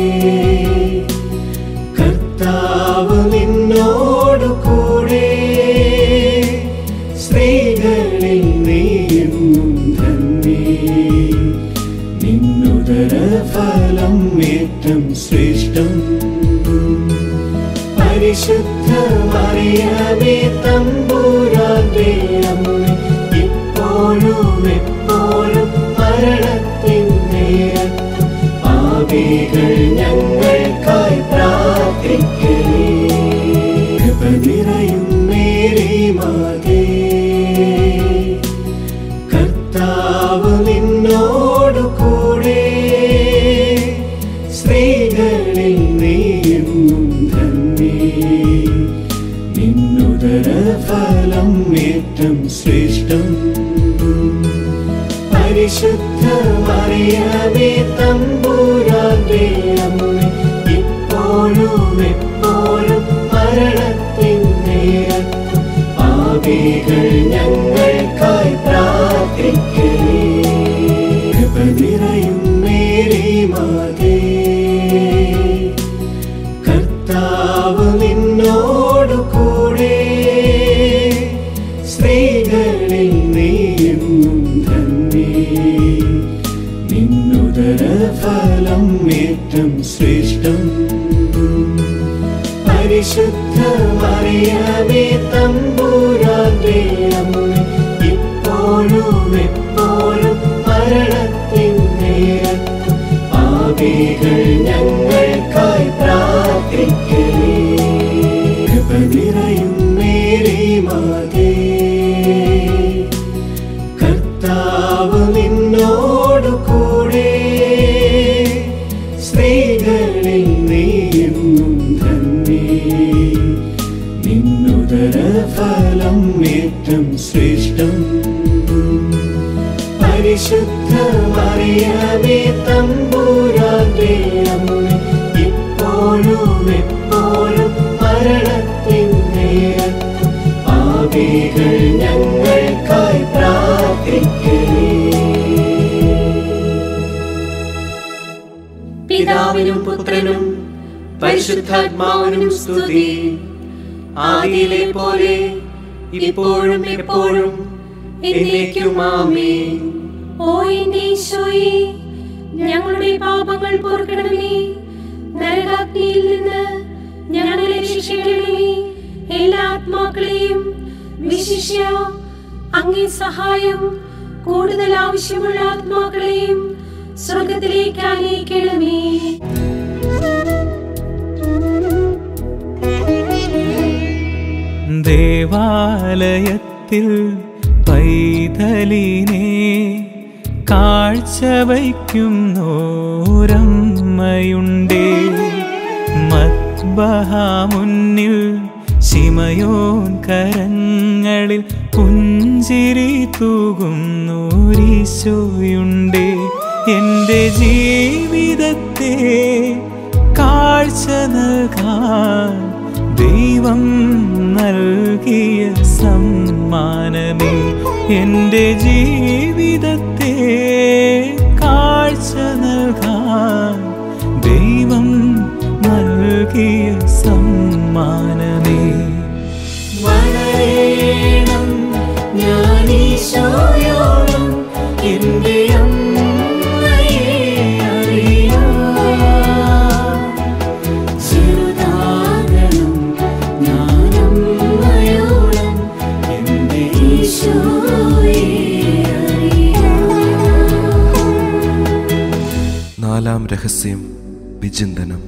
കർത്താവ് നിന്നോടു കൂടെ, സ്ത്രീകളിൽ നീയെന്നും ധന്യേ. നിന്നുദരഫലം ഏറ്റം ശ്രേഷ്ഠം. പരിശുദ്ധ മറിയമേ തമ്പുരാന്റെ അമ്മേ, ഇപ്പോഴും എപ്പോഴും മരണത്തിൻ നേരത്തും പാപികൾ ഞങ്ങൾക്കായി പ്രാർത്ഥിക്കണേ. കൃപ നിറയും മേരി മാതേ, കർത്താവ് നിന്നോടു കൂടെ, സ്ത്രീകളിൽ നീയെന്നും ധന്യേ. നിന്നുദരഫലം ഏറ്റം ശ്രേഷ്ഠം. പരിശുദ്ധ മറിയമേ തമ്പുരാന്റെ അമ്മേ, ഇപ്പോഴും എപ്പോഴും മരണത്തിൻ നേരത്തും പാപികൾ ഞങ്ങൾക്കായി പ്രാർത്ഥിക്കണേ. കൃപ നിറയും മേരി മാതേ, കർത്താവ് നിന്നോടു കൂടെ, സ്ത്രീകളിൽ നീയെന്നും ധന്യേ. നിന്നുദരഫലം ഏറ്റം ശ്രേഷ്ഠം. പരിശുദ്ധ മറിയമേ തമ്പുരാന്റെ അമ്മേ, ഇപ്പോഴും എപ്പോഴും മരണത്തിൻ നേരത്തും പാപികൾ ഞങ്ങൾക്കായി പ്രാർത്ഥിക്കണേ. കൃപ നിറയും മേരി മാതേ, കർത്താവ് നിന്നോടു കൂടെ, സ്ത്രീകളിൽ നീയെന്നും ധന്യേ. നിന്നുദരഫലം സ്നേഹം ഏറ്റം ശ്രേഷ്ഠം. പരിശുദ്ധ മറിയമേ തമ്പുരാന്റെ അമ്മേ, ഇപ്പോഴും എപ്പോഴും മരണത്തിൻ നേരത്തും പാപികൾ ഞങ്ങൾക്കായി പ്രാർത്ഥിക്കണേ. പിതാവിനും പുത്രനും പരിശുദ്ധാത്മാവിനും സ്തുതി. ആദിയിലെ പോലെ ഇപ്പോഴും എപ്പോഴും എന്നേക്കും ആമേൻ. ഓ എന്റെ ഈശോയെ, ഞങ്ങളുടെ പാപങ്ങൾ പൊറുക്കണമേ, നരകാഗ്നിയിൽ നിന്ന് ഞങ്ങളെ രക്ഷിക്കണമേ. എല്ലാ ആത്മാക്കളെയും വിശിഷ്യ അങ്ങേ സഹായം കൂടുതൽ ആവശ്യമുള്ള ആത്മാക്കളെയും സ്വർഗത്തിലേക്ക് ആനയിക്കണമേ. ദേവാലയത്തിൽ പൈതലിനെ കാഴ്ചവയ്ക്കുന്നോരമ്മയുണ്ടേ, മത്ബഹ മുന്നിൽ ശിമയോൻ കരങ്ങളിൽ പുഞ്ചിരി തൂകുന്നോരീശോയുണ്ടേ. എൻ്റെ ജീവിതത്തെ കാഴ്ച നൽകാൻ ദൈവം നൽകിയ സമ്മാനമേ, എൻ്റെ ജീവിതത്തെ കാഴ്ച നൽകാൻ ദൈവം നൽകിയ സമ്മാനമേ. വളരണം ഞാൻ ഈശോയോളം എൻ്റെ അമ്മയെ അറിയാം. ചെറുതാകണം ഞാൻ അമ്മയോളം എൻ്റെ ഈശോയെ അറിയാം. നാലാം രഹസ്യം വിചിന്തനം.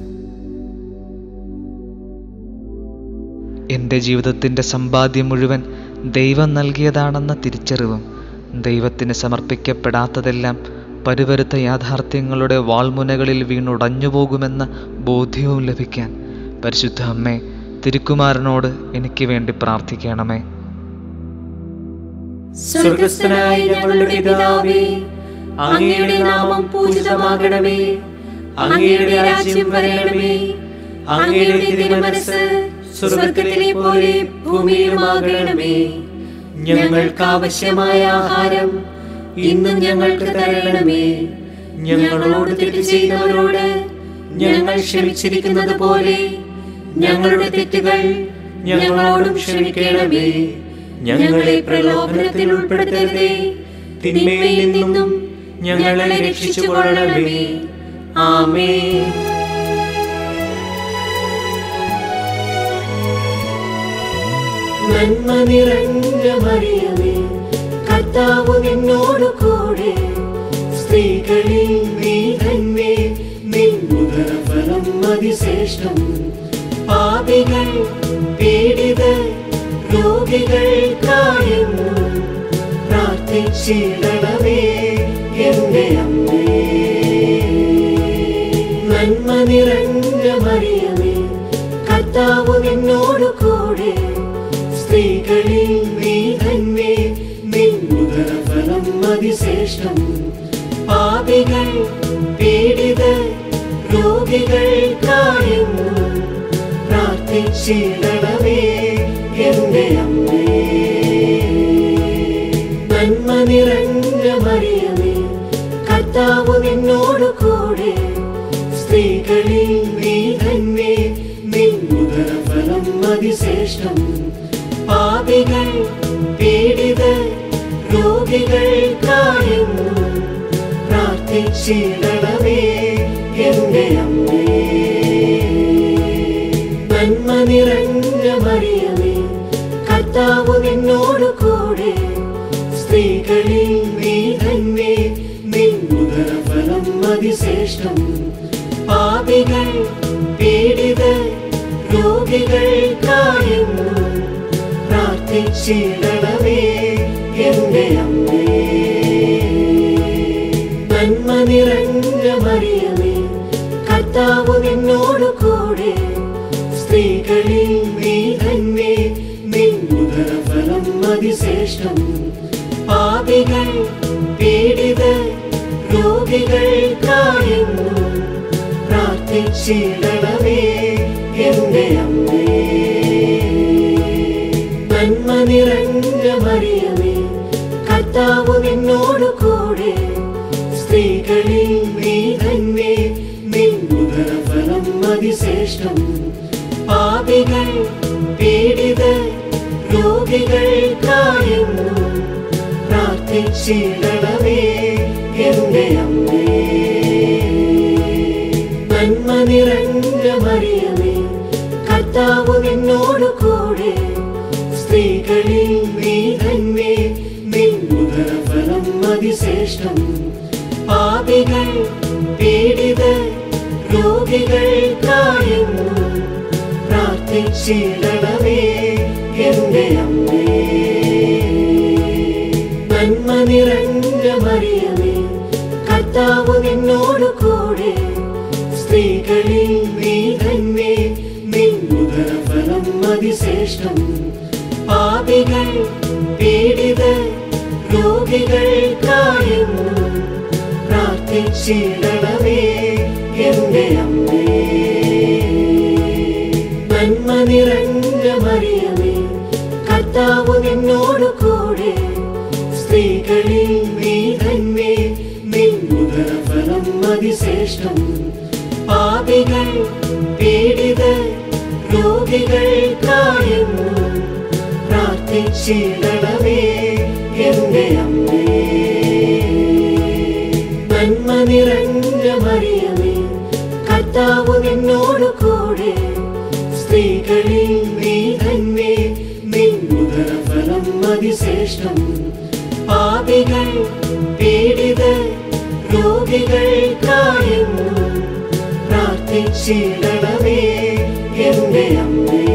എൻ്റെ ജീവിതത്തിൻ്റെ സമ്പാദ്യം മുഴുവൻ ദൈവം നൽകിയതാണെന്ന തിരിച്ചറിവും ദൈവത്തിന് സമർപ്പിക്കപ്പെടാത്തതെല്ലാം പരുപരുത്ത യാഥാർത്ഥ്യങ്ങളുടെ വാൾമുനകളിൽ വീണുടഞ്ഞുപോകുമെന്ന ബോധ്യവും ലഭിക്കാൻ പരിശുദ്ധ അമ്മേ, തിരുക്കുമാരനോട് എനിക്ക് വേണ്ടി പ്രാർത്ഥിക്കണമേ. സ്വർഗസ്ഥനായ ഞങ്ങളുടെ പിതാവേ, അങ്ങയുടെ നാമം പൂജിതമാകണമേ. അങ്ങയുടെ രാജ്യം വരണമേ. അങ്ങയുടെ തിരുമനസ്സ് സ്വർഗത്തിലെ പോലെ ഭൂമിയിലുമാകണമേ. ഞങ്ങൾക്ക് ആവശ്യമായ ആഹാരം ഇന്നും ഞങ്ങൾക്ക് തരണമേ. ഞങ്ങളോട് തെറ്റ് ചെയ്തവരോട് ഞങ്ങൾ ക്ഷമിച്ചിരിക്കുന്നത് പോലെ ഞങ്ങളുടെ തെറ്റുകൾ ഞങ്ങളോടും ക്ഷമിക്കണമേ. ഞങ്ങളെ പ്രലോഭനത്തിൽ ഉൾപ്പെടുത്തരുതേ, തിന്മയിൽ നിന്നും ഞങ്ങളെ രക്ഷിച്ചുകൊള്ളണമേ. ആമേൻ. നന്മ നിറഞ്ഞ മറിയമേ, കർത്താവ് നിന്നോട് കൂടെ, സ്ത്രീകളിൽ നീ തന്നെ, നിൻ ഉദരഫലം അതിശ്രേഷ്ഠം. പാപികൾ പീഡിതർ രോഗികൾക്കായെന്നും പ്രാർത്ഥിച്ചിടണമേ എന്റെ അമ്മേ. നന്മ നിറഞ്ഞ മറിയമേ, കർത്താവ് നിന്നോട് കൂടെ, സ്ത്രീകളിൽ നീ തന്നെ, നിൻ ഉദരഫലം അതിശ്രേഷ്ഠം. പാപികൾ പീഡിതർ രോഗികൾക്കായെന്നും പ്രാർത്ഥിച്ചിടണമേ എന്റെ അമ്മേ. നന്മ നിറഞ്ഞ മറിയമേ, കർത്താവ് നിന്നോട് കൂടെ, സ്ത്രീകളിൽ നീ തന്നെ, നിൻ ഉദരഫലം അതിശ്രേഷ്ഠം. പാപികൾ പീഡിതർ രോഗികൾക്കായെന്നും പ്രാർത്ഥിച്ചിടണമേ എന്റെ അമ്മേ. നന്മ നിറഞ്ഞ മറിയമേ, കർത്താവ് നിന്നോട് കൂടെ, സ്ത്രീകളിൽ നീ തന്നെ, നിൻ ഉദരഫലം അതിശ്രേഷ്ഠം. പാപികൾ പീഡിതർ രോഗികൾക്കായെന്നും പ്രാർത്ഥിച്ചിടണമേ എന്റെ അമ്മേ. നന്മ നിറഞ്ഞ മറിയമേ, കർത്താവ് നിന്നോട് കൂടെ, സ്ത്രീകളിൽ നീ തന്നെ, നിൻ ഉദരഫലം അതിശ്രേഷ്ഠം. പാപികൾ പീഡിതർ രോഗികൾക്കായെന്നും പ്രാർത്ഥിച്ചിടണമേ എന്റെ അമ്മേ. നന്മ നിറഞ്ഞ മറിയമേ, കർത്താവ് നിന്നോടു കൂടെ, സ്ത്രീകളിൽ നീ തന്നെ, നിൻ ഉദരഫലം അതിശ്രേഷ്ഠം. പാപികൾ പീഡിതർ രോഗികൾക്കായെന്നും പ്രാർത്ഥിച്ചിടണമേ എന്റെ അമ്മേ. നന്മ നിറഞ്ഞ മറിയമേ, കർത്താവ് നിന്നോടു കൂടെ, സ്ത്രീകളിൽ നീ തന്നെ, നിൻ ഉദരഫലം അതിശ്രേഷ്ഠം. പാപികൾ പീഡിതർ രോഗികൾക്കായെന്നും പ്രാർത്ഥിച്ചിടണമേ എന്റെ അമ്മേ. നന്മ നിറഞ്ഞ മറിയമേ, കർത്താവ് നിന്നോടു കൂടെ, സ്ത്രീകളിൽ നീ തന്നെ, നിൻ ഉദരഫലം അതിശ്രേഷ്ഠം. പാപികൾ പീഡിതർ രോഗികൾക്കായെന്നും പ്രാർത്ഥിച്ചിടണമേ എന്റെ അമ്മേ. നന്മ നിറഞ്ഞ മറിയമേ, കർത്താവ് നിന്നോടു കൂടെ, സ്ത്രീകളിൽ നീ തന്നെ, നിൻ ഉദരഫലം അതിശ്രേഷ്ഠം. പാപികൾ പീഡിതർ രോഗികൾക്കായെന്നും പ്രാർത്ഥിച്ചിടണമേ എന്റെ അമ്മേ. നന്മ നിറഞ്ഞ മറിയമേ, കർത്താവ് നിന്നോടു കൂടെ, സ്ത്രീകളിൽ നീ തന്നെ, നിൻ ഉദരഫലം അതിശ്രേഷ്ഠം. പാപികൾ പീഡിതർ രോഗികൾക്കായെന്നും പ്രാർത്ഥിച്ചിടണമേ എന്റെ അമ്മേ.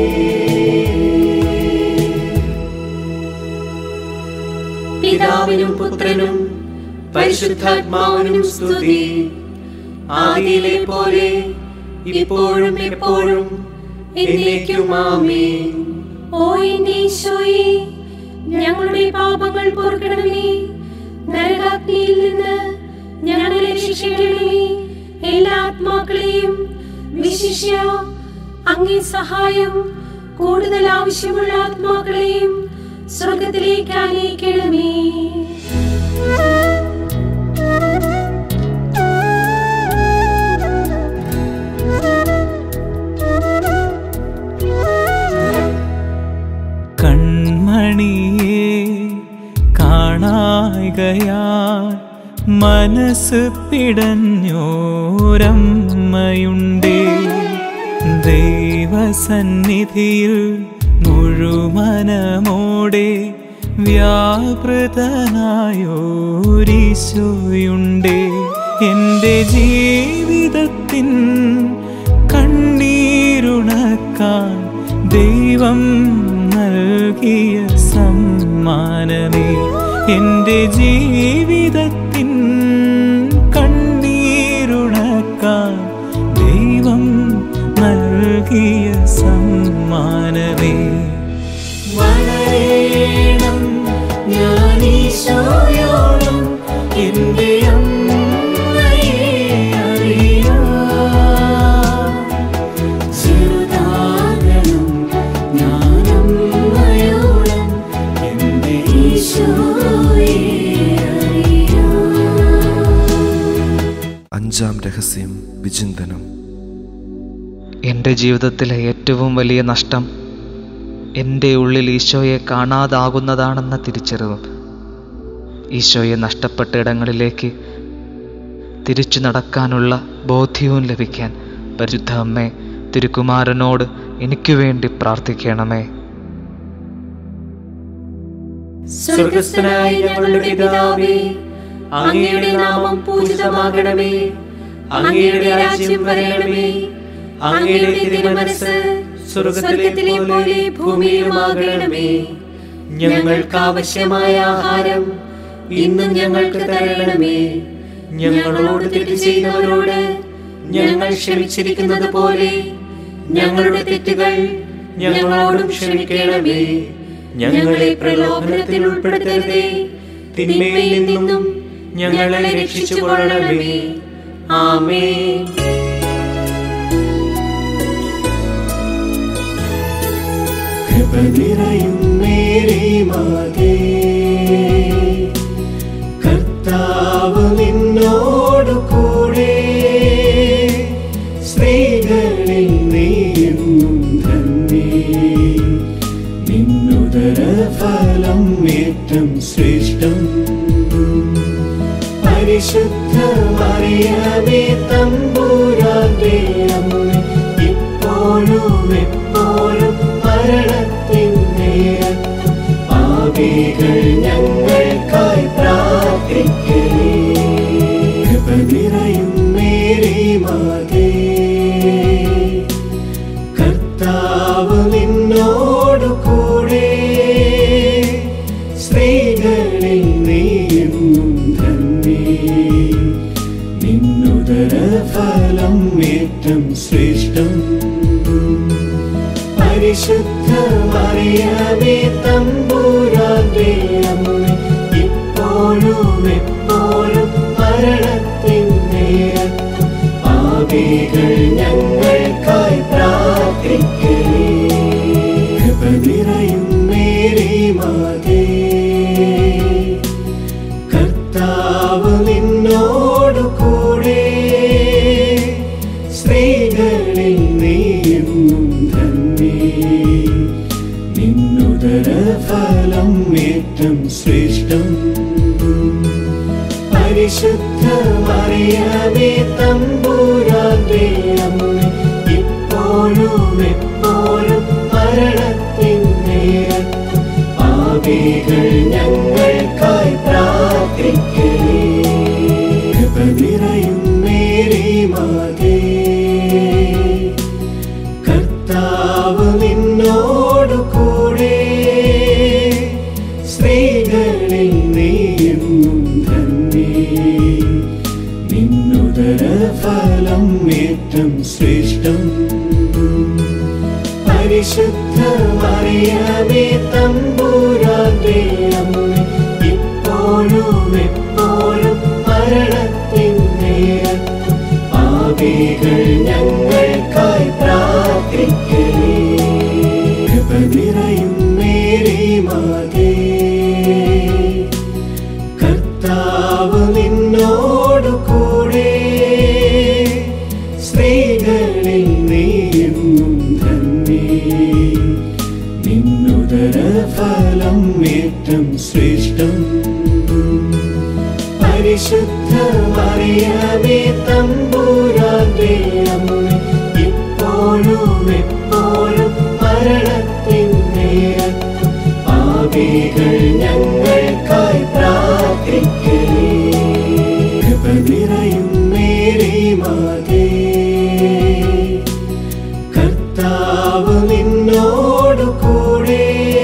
പിതാവിനും പുത്രനും പരിശുദ്ധാത്മാവിനും സ്തുതി. ആദിയിലെ പോലെ ഇപ്പോഴും എപ്പോഴും എന്നേക്കും ആമേൻ. ഓ എന്റെ ഈശോയെ, ഞങ്ങളുടെ പാപങ്ങൾ പൊറുക്കണമേ. നരകാഗ്നിയിൽ നിന്ന് ഞങ്ങളെ രക്ഷിക്കണമേ. എല്ലാ ആത്മാക്കളെയും, വിശിഷ്യ അങ്ങേ സഹായം കൂടുതൽ ആവശ്യമുള്ള ആത്മാക്കളെയും സ്വർഗത്തിലേക്ക് ആനയിക്കണമേ. കൺമണിയെ കാണായികയാൽ മനസ്സ് പിടഞ്ഞോരമ്മയുണ്ടേ. ദൈവസന്നിധിയിൽ മുഴുമനമോടെ വ്യാപൃതനായോരീശോയുണ്ടേ. എൻ്റെ ജീവിതത്തിൻ കണ്ണീരുണക്കാൻ ദൈവം നൽകിയ സമ്മാനമേ. എൻ്റെ ജീവിതത്തിൻ കണ്ണീരുണക്കാൻ ദൈവം നൽകിയ സമ്മാനമേ. വളരണം ഞാൻ ഈശോയോളം എന്റെ അമ്മയെ അറിയാം. ചെറുതാകണം ഞാൻ അമ്മയോളം എന്റെ ഈശോയെ അറിയാം. അഞ്ചാം രഹസ്യം വിചിന്തനം. എൻ്റെ ജീവിതത്തിലെ ഏറ്റവും വലിയ നഷ്ടം എൻ്റെ ഉള്ളിൽ ഈശോയെ കാണാതാകുന്നതാണെന്ന തിരിച്ചറിവും. ഈശോയെ നഷ്ടപ്പെട്ട ഇടങ്ങളിലേക്ക് തിരിച്ചു നടക്കാനുള്ള ബോധ്യവും ലഭിക്കാൻ പരിശുദ്ധ അമ്മേ, തിരുക്കുമാരനോട് എനിക്ക് വേണ്ടി പ്രാർത്ഥിക്കണമേ. സ്വർഗസ്ഥനായ ഞങ്ങളുടെ പിതാവേ, അങ്ങയുടെ നാമം പൂജിതമാകണമേ. അങ്ങയുടെ രാജ്യം വരണമേ. അങ്ങയുടെ തിരുമനസ്സ് സ്വർഗത്തിലെ പോലെ ഭൂമിയിലുമാകണമേ. ഞങ്ങൾക്ക് ആവശ്യമായ ആഹാരം ഇന്നും ഞങ്ങൾക്ക് തരണമേ. ഞങ്ങളോട് തെറ്റ് ചെയ്യുന്നവരോട് ഞങ്ങൾ ക്ഷമിച്ചിരിക്കുന്നത് പോലെ ഞങ്ങളുടെ തെറ്റുകൾ ഞങ്ങളോടും ക്ഷമിക്കണമേ. ഞങ്ങളെ പ്രലോഭനത്തിൽ ഉൾപ്പെടുത്തരുതേ. തിന്മയിൽ നിന്നും ഞങ്ങളെ രക്ഷിച്ചുകൊള്ളണമേ. ആമേൻ. കൃപ നിറയും മേരി മാതേ, കർത്താവ് നിന്നോടു കൂടെ, സ്ത്രീകളിൽ നീയെന്നും ധന്യേ. നിന്നുദര ഫലം ഏറ്റം ശ്രേഷ്ഠം. പരിശുദ്ധ മറിയമേ തമ്പുരാന്റെ അമ്മേ, ഇപ്പോഴും എപ്പോഴും മരണത്തിൻ നേരത്തും പാപികൾ ഞങ്ങൾക്കായി പ്രാർത്ഥിക്കണേ. കൃപ നിറയും മേരി മാതേ, കർത്താവ് നിന്നോടു കൂടെ, സ്ത്രീകളിൽ നീയെന്നും ധന്യേ. നിന്നുദര ഫലം ഏറ്റം ശ്രേഷ്ഠം. പരിശുദ്ധ മറിയമേ തമ്പുരാന്റെ അമ്മേ, ഇപ്പോഴും എപ്പോഴും മരണത്തിൻ നേരത്തും പാപികൾ ഞങ്ങൾക്കായി പ്രാർത്ഥിക്കണേ. കൃപ നിറയും മേരി മാതേ, കർത്താവ് നിന്നോടു കൂടെ, സ്ത്രീകളിൽ നീയെന്നും ധന്യേ. നിന്നുദര ഫലം ഏറ്റം ശ്രേഷ്ഠം. പരിശുദ്ധ മറിയമേ തമ്പുരാന്റെ അമ്മേ, ഇപ്പോഴും എപ്പോഴും മരണത്തിൻ നേരത്തും പാപികൾ ഞങ്ങൾക്കായി പ്രാർത്ഥിക്കണേ. കൃപ നിറയും മേരി മാതേ, കർത്താവ് നിന്നോടു കൂടെ, സ്ത്രീകളിൽ നീയെന്നും ധന്യേ. നിന്നുദര ഫലം ഏറ്റം ശ്രേഷ്ഠം. പരിശുദ്ധ മറിയമേ തമ്പുരാന്റെ അമ്മേ, ഇപ്പോഴും എപ്പോഴും മരണത്തിൻ നേരത്തും പാപികൾ ഞങ്ങൾക്കായി പ്രാർത്ഥിക്കണേ. കൃപ നിറയും മേരി മാതേ, കർത്താവ് നിന്നോടു കൂടെ, സ്ത്രീകളിൽ നീയെന്നും ധന്യേ. നിന്നുദര ഫലം ഏറ്റം ശ്രേഷ്ഠം. പരിശുദ്ധ മറിയമേ തമ്പുരാന്റെ അമ്മേ, ഇപ്പോഴും എപ്പോഴും മരണത്തിൻ നേരത്തും പാപികൾ ഞങ്ങൾക്കായി പ്രാർത്ഥിക്കണേ. കൃപ നിറയും മേരി മാതേ, കർത്താവ് നിന്നോടു കൂടെ,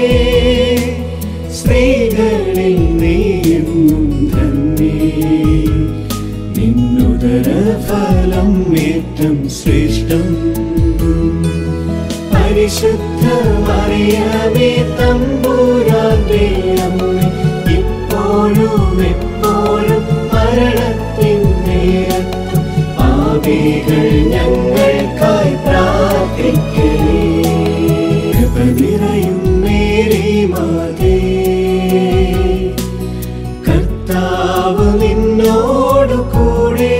സ്ത്രീകളിൽ നീയെന്നും ധന്യേ. നിന്നുദര ഫലം ഏറ്റം ശ്രേഷ്ഠം. പരിശുദ്ധ മറിയമേ തമ്പുരാന്റെ അമ്മേ, ഇപ്പോഴും എപ്പോഴും മരണത്തിൻ നേരത്തും പാപികൾ ഞങ്ങൾക്കായി പ്രാർത്ഥിക്കണേ. കൃപ നിറയും മേരി മാതേ, കർത്താവ് നിന്നോടു കൂടെ,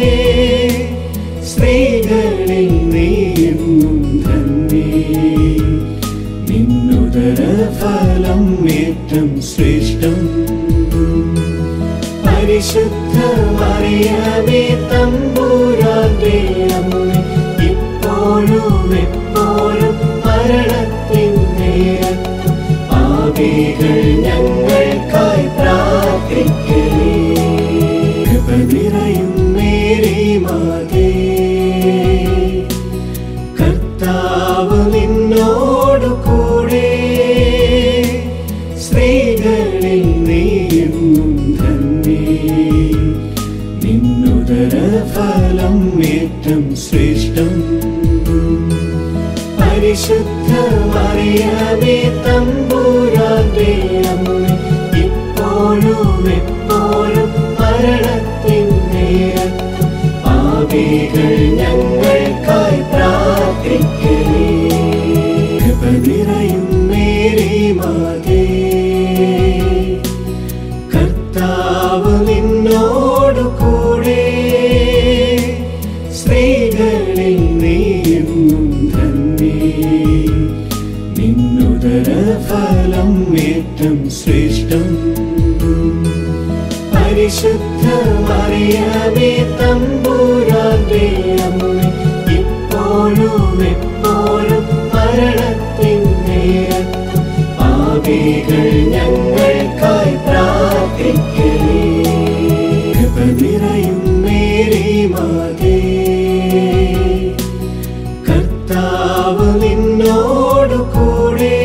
സ്ത്രീകളിൽ നീയെന്നും ധന്യേ. നിന്നുദര ഫലം ഏറ്റം ശ്രേഷ്ഠം. പരിശുദ്ധ മറിയമേ തമ്പുരാന്റെ അമ്മേ, ഇപ്പോഴും എപ്പോഴും മരണത്തിൻ നേരത്തും പാപികൾ ഞങ്ങൾക്കായി പ്രാർത്ഥിക്കണേ. കൃപ നിറയും മേരി മാതേ, കർത്താവ് നിന്നോടു കൂടെ, സ്ത്രീകളിൽ നീയെന്നും ധന്യേ. നിന്നുദര ഫലം ഏറ്റം ശ്രേഷ്ഠം. പരിശുദ്ധ മറിയമേ തമ്പുരാന്റെ അമ്മേ, ഇപ്പോഴും എപ്പോഴും മരണത്തിൻ നേരത്തും പാപികൾ ഞങ്ങൾക്കായി പ്രാർത്ഥിക്കണേ. കൃപ നിറയും മേരി മാതേ, കർത്താവ് നിന്നോടു കൂടെ, സ്ത്രീകളിൽ നീയെന്നും ധന്യേ, നിന്നുദര ഫലം ഏറ്റം ശ്രേഷ്ഠം. പരിശുദ്ധ മറിയമേ തമ്പുരാന്റെ അമ്മേ, ഇപ്പോഴും എപ്പോഴും മരണത്തിൻ നേരത്തും പാപികൾ ഞങ്ങൾക്കായി പ്രാർത്ഥിക്കണേ. കൃപ നിറയും മേരി മാതേ, കർത്താവ് നിന്നോടു കൂടെ,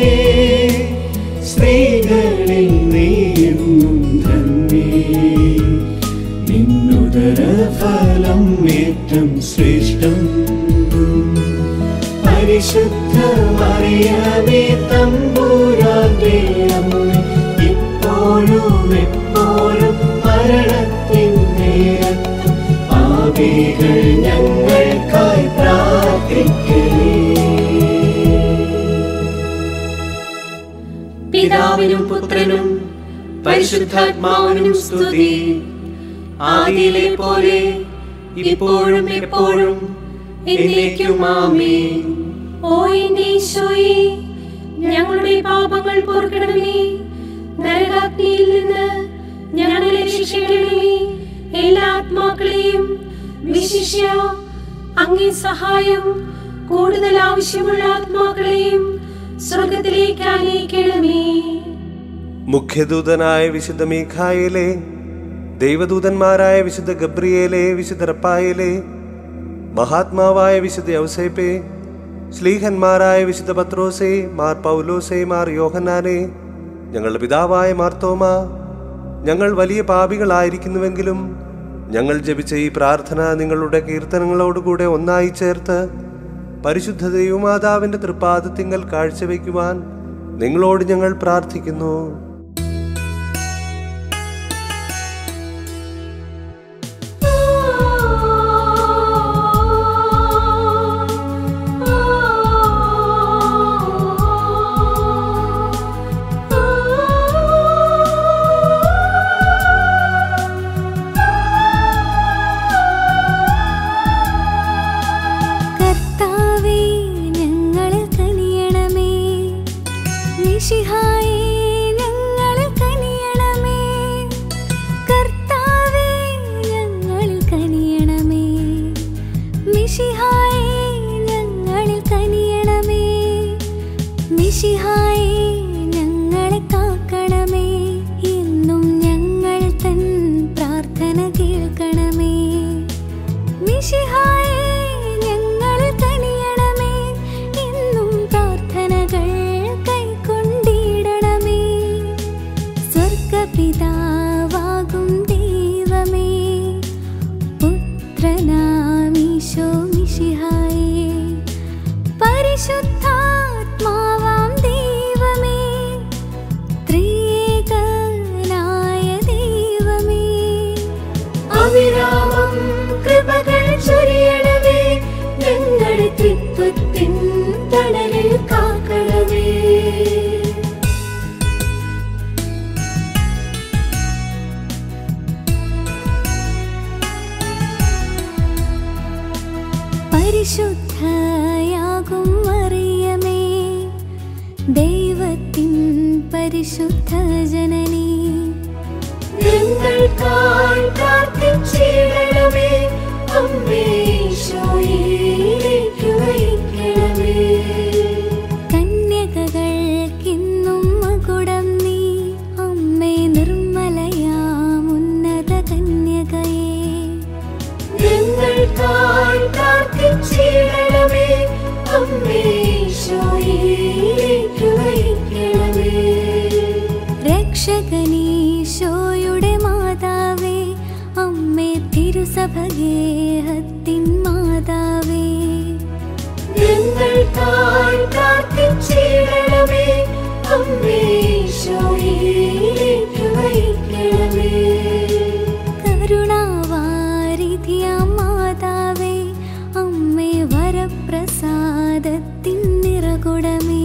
സ്ത്രീകളിൽ നീയെന്നും ധന്യേ, നിന്നുദര ഫലം ഏറ്റം ശ്രേഷ്ഠം. പരിശുദ്ധ മറിയമേ തമ്പുരാന്റെ അമ്മേ, ഇപ്പോഴും എപ്പോഴും മരണത്തിൻ നേരത്തും പാപികൾ ഞങ്ങൾക്കായി പ്രാർത്ഥിക്കണേ. പിതാവിനും പുത്രനും പരിശുദ്ധാത്മാവിനും സ്തുതി. ആദിയിലെ പോലെ ഇപ്പോഴും എപ്പോഴും എന്നേക്കും ആമേൻ. ഓ എന്റെ ഈശോയെ, ഞങ്ങളുടെ പാപങ്ങൾ പൊറുക്കണമേ, നരകാഗ്നിയിൽ നിന്ന് ഞങ്ങളെ രക്ഷിക്കണമേ. എല്ലാ ആത്മാക്കളെയും വിശിഷ്യ അങ്ങേ സഹായം കൂടുതൽ ആവശ്യമുള്ള ആത്മാക്കളെയും സ്വർഗത്തിലേക്ക് ആനയിക്കണമേ. മുഖ്യദൂതനായ വിശുദ്ധ മീഖായേലേ, ദൈവദൂതന്മാരായ വിശുദ്ധ ഗബ്രിയേലേ, വിശുദ്ധ റപ്പായേലേ, മഹാത്മാവായ വിശുദ്ധ യൗസേപ്പേ, ശ്ലീഹന്മാരായ വിശുദ്ധ പത്രോസേ, മാർ പൗലോസേ, മാർ യോഹന്നാനേ, ഞങ്ങളുടെ പിതാവായ മാർത്തോമ, ഞങ്ങൾ വലിയ പാപികളായിരിക്കുന്നുവെങ്കിലും ഞങ്ങൾ ജപിച്ച ഈ പ്രാർത്ഥന നിങ്ങളുടെ കീർത്തനങ്ങളോടുകൂടെ ഒന്നായി ചേർത്ത് പരിശുദ്ധ ദൈവമാതാവിൻ്റെ തൃപ്പാദത്തിങ്കൽ കാഴ്ചവെക്കുവാൻ നിങ്ങളോട് ഞങ്ങൾ പ്രാർത്ഥിക്കുന്നു. പരിശുദ്ധയാകും മറിയമേ, ദൈവത്തിൻ പരിശുദ്ധ ജനനി, ഞങ്ങൾക്കായി പ്രാർത്ഥിച്ചിടണമേ. അമ്മേ ഈശോയിലേക്ക് നയിക്കണമേ. കന്യകകൾക്കിന്നും മകുടം നീ, അമ്മേ നിർമ്മലയാം ഉന്നത കന്യകയേ, ഞങ്ങൾക്കായി പ്രാർത്ഥിച്ചിടണമേ. അമ്മേ ഈശോയിലേക്ക് നയിക്കണമേ. രക്ഷകനീശോയുടെ മാതാവേ, അമ്മേ തിരുസഭഗേഹത്തിൻ മാതാവേ, ഞങ്ങൾക്കായി പ്രാർത്ഥിച്ചിടണമേ. അമ്മേ ഈശോയിലേക്ക് നയിക്കണമേ. കരുണാവാരിധിയാം മാതാവേ, അമ്മേ വരപ്രസാദത്തിൻ നിറകുടമേ,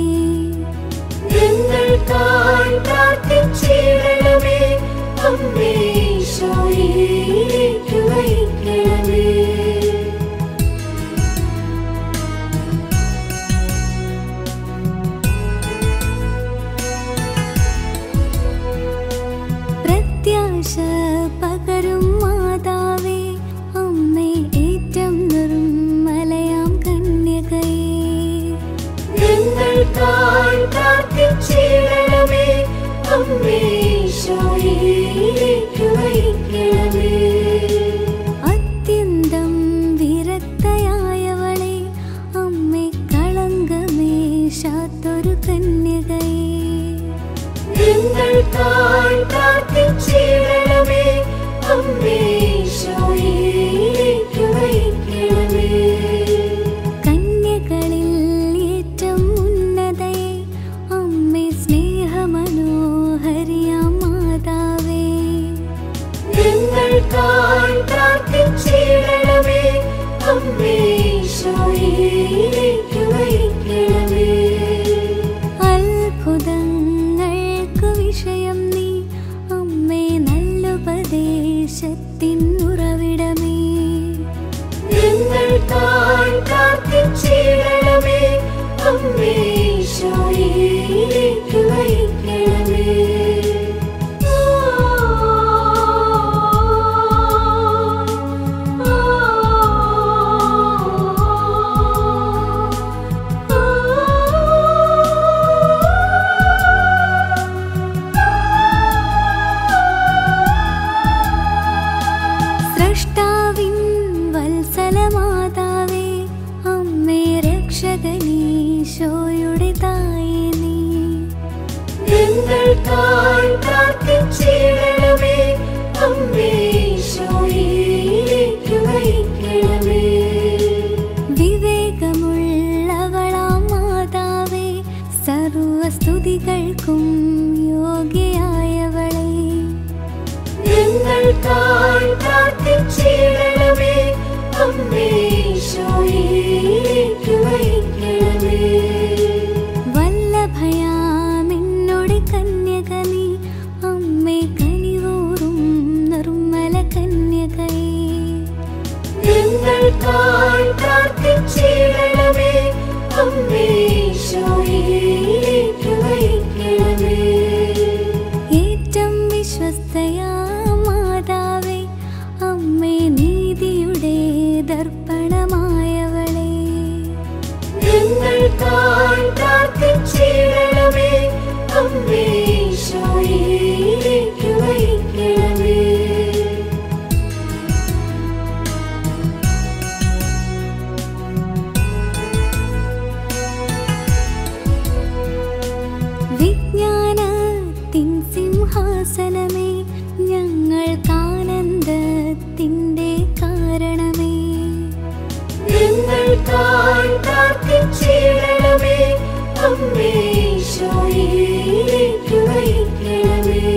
ഞങ്ങൾക്കായി പ്രാർത്ഥിച്ചിടണമേ. അമ്മേ ഈശോയിലേക്ക് നയിക്കണമേ. പ്രത്യാശ പകരും മാതാവേ, അമ്മേ ഏറ്റം നിർമ്മലയാം കന്യകയേ, ഞങ്ങൾക്കായി പ്രാർത്ഥിച്ചിടണമേ. അമ്മേ ഈശോയിലേക്ക് നയിക്കണമേ. അത്യന്തം വിരക്തയായവളെ, അമ്മേ കളങ്കമേശാത്തൊരു കന്യകയേ, ഞങ്ങൾക്കായി പ്രാർത്ഥിച്ചിടണമേ. അമ്മേ ഈശോയിലേക്ക് നയിക്കണമേ. കന്യകളിൽ ഏറ്റം ഉന്നതയെ, അമ്മേ സ്നേഹമനോഹരിയാം മാതാവേ, ഞങ്ങൾക്കായി പ്രാർത്ഥിച്ചിടണമേ. അമ്മേ ഈശോയിലേക്ക് നയിക്കണമേ. അത്ഭുതങ്ങൾക്ക് വിഷയം നീ, അമ്മേ നല്ലുപദേശത്തിൻ ഉറവിടമേ, ഞങ്ങൾക്കായി പ്രാർത്ഥിച്ചിടണമേ. അമ്മേ ഈശോയിലേക്ക് നയിക്കണമേ. സ്രഷ്ടാവിൻ വത്സലമാതാവേ, അമ്മേ രക്ഷകനീശോയുടെ തായേ നീ, ഞങ്ങൾക്കായി പ്രാർത്ഥിച്ചിടണമേ. അമ്മേ ഈശോയിലേക്ക് നയിക്കണമേ. വിവേകമുള്ളവളാം മാതാവേ, സർവസ്തുതികൾക്കും യോഗ്യയായവളെ, ഞങ്ങൾക്കായി പ്രാർത്ഥിച്ചിടണമേ. അമ്മേ ഈശോയിലേക്ക് നയിക്കണമേ. വല്ലഭയാമെന്നോട് കന്യക നീ, അമ്മേ കനിവൂറും നിർമ്മല കന്യകയേ, ഞങ്ങൾക്കായി പ്രാർത്ഥിച്ചിടണമേ. അമ്മേ ഈശോയിലേക്ക് നയിക്കണമേ. ഏറ്റം വിശ്വസ്തയാ മാതാവേ, അമ്മേ നീതിയുടെ ദർപ്പണമായവളെ, ഞങ്ങൾക്കായി പ്രാർത്ഥിച്ചിടണമേ. അമ്മേ ഈശോയിലേക്ക് നയിക്കണമേ. വിജ്ഞാനത്തിൻ സിംഹാസനമേ, ഞങ്ങൾക്കാനന്ദത്തിൻ്റെ കാരണമേ, ഞങ്ങൾക്കായി പ്രാർത്ഥിച്ചിടണമേ. അമ്മേ ഈശോയിലേക്ക് നയിക്കണമേ.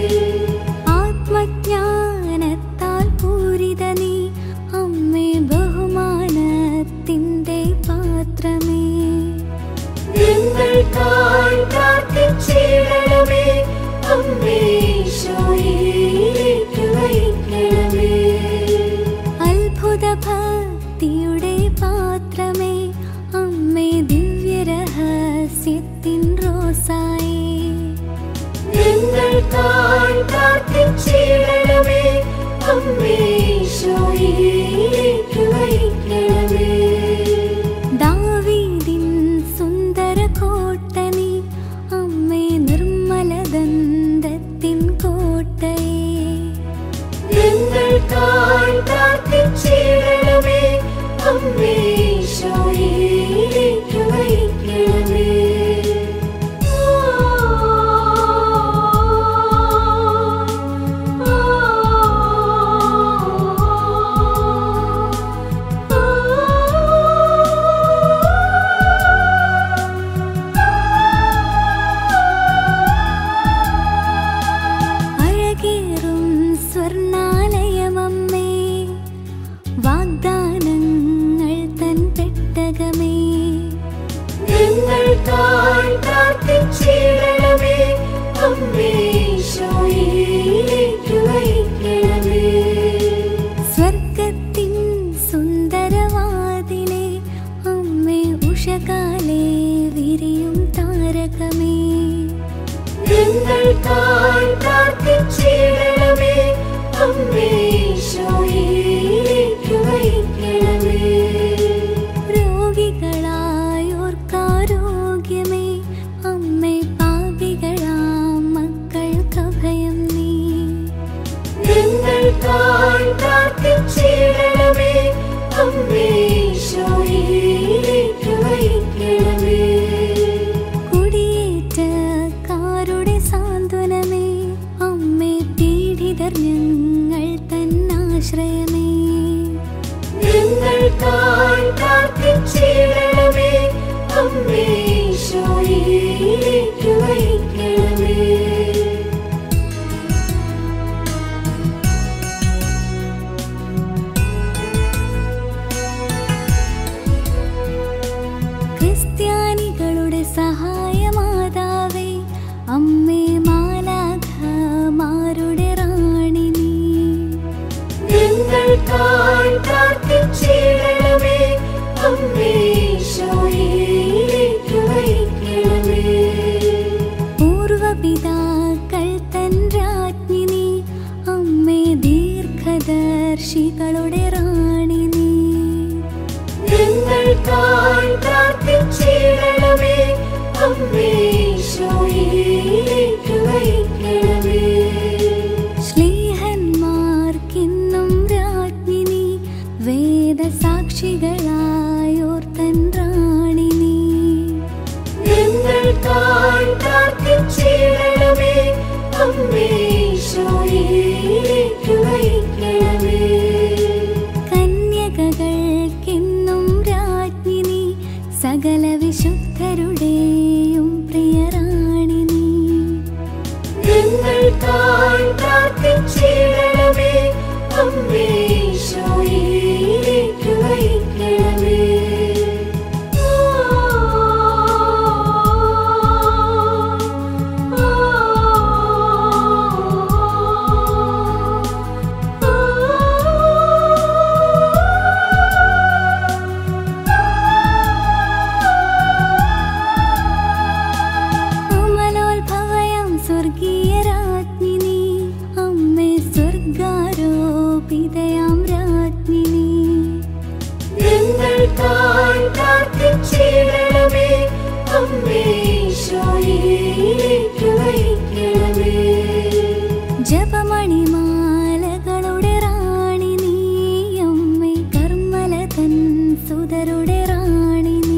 ആത്മജ്ഞാനത്താൽ പൂരിത നീ, അമ്മേ ബഹുമാനത്തിൻ്റെ പാത്രമേ, ഞങ്ങൾക്കായി പ്രാർത്ഥിച്ചിടണമേ. അമ്മേ ഈശോയിലേക്ക് നയിക്കണമേ. അത്ഭുത ഭക്തിയുടെ പാത്രമേ, അമ്മേ ദിവ്യരഹസ്യത്തിൻ റോസായേ, ഞങ്ങൾക്കായി പ്രാർത്ഥിച്ചിടണമേ. അമ്മേ ഈശോയിലേക്ക് നയിക്കണമേ. ദാവീദിൻ സുന്ദര കോട്ട നീ, അമ്മേ നിർമ്മലദന്തത്തിൻ കോട്ടയേ, ഞങ്ങൾക്കായി പ്രാർത്ഥിച്ചിടണമേ. അമ്മേ ഈശോയിലേക്ക് നയിക്കണമേ. അമ്മേ ഈശോയിലേക്ക് നയിക്കണമേ. സ്വർഗത്തിൻ സുന്ദരവാതിലെ അമ്മേ ഉഷകാലേ വിരിയും താരകമേ, ഞങ്ങൾക്കായി പ്രാർത്ഥിച്ചിടണമേ. അമ്മേ ഈശോയിലേക്ക് നയിക്കണമേ. രോഗികളായോർക്കാരോഗ്യമേ അമ്മേ പാപികളാം മക്കൾക്കഭയം നീ. ഞങ്ങൾക്കായി പ്രാർത്ഥിച്ചിടണമേ. അമ്മേ ഈശോയിലേക്ക് നയിക്കണമേ. കുടിയേറ്റക്കാരുടെ സാന്ത്വനമേ അമ്മേ പീഡിതർ ഞങ്ങൾ തന്നാശ്രയമേ. ഞങ്ങൾക്കായി പ്രാർത്ഥിച്ചിടണമേ. അമ്മേ ഈശോയിലേക്ക് നയിക്കണമേ. ക്രിസ്ത്യാനികളുടെ സഹായമാതാവേ അമ്മേ മാലാഖമാരുടെ റാണി നീ. ഞങ്ങൾക്കായി പ്രാർത്ഥിച്ചിടണമേ. അമ്മേ ഈശോയിലേക്ക് നയിക്കണമേ. പൂർവപിതാക്കൾ തൻ രാജ്ഞി നീ അമ്മേ ദീർഘദർശികളുടെ റാണി നീ. ഞങ്ങൾക്കായി പ്രാർത്ഥിച്ചിടണമേ. അമ്മേ ഈശോയിലേക്ക് നയിക്കണമേ. ശ്ലീഹന്മാർക്കിന്നും രാജ്ഞി നീ വേദസാക്ഷികളായോർത്തൻ റാണി നീ. ഞങ്ങൾക്കായി പ്രാർത്ഥിച്ചിടണമേ. അമ്മേ ഈശോയിലേക്ക് നയിക്കണമേ. കന്യകകൾക്കിന്നും രാജ്ഞി നീ സകല വിശുദ്ധരുടെയും പ്രിയറാണി നീ. ഞങ്ങൾക്കായി പ്രാർത്ഥിച്ചിടണമേ. അമ്മേ ഈശോയിലേക്ക് നയിക്കണമേ. അമലോത്ഭവയാം സ്വർഗീയ രാജ്ഞി നീ അമ്മേ സ്വർഗാരോപിതയാം രാജ്ഞി നീ. ഞങ്ങൾക്കായി പ്രാർത്ഥിച്ചിടണമേ. അമ്മേ ഈശോയിലേക്ക് നയിക്കണമേ. ജപമണിമാലകളുടെ റാണി നീ അമ്മേ കർമ്മലതൻ സുതരുടെ റാണി നീ.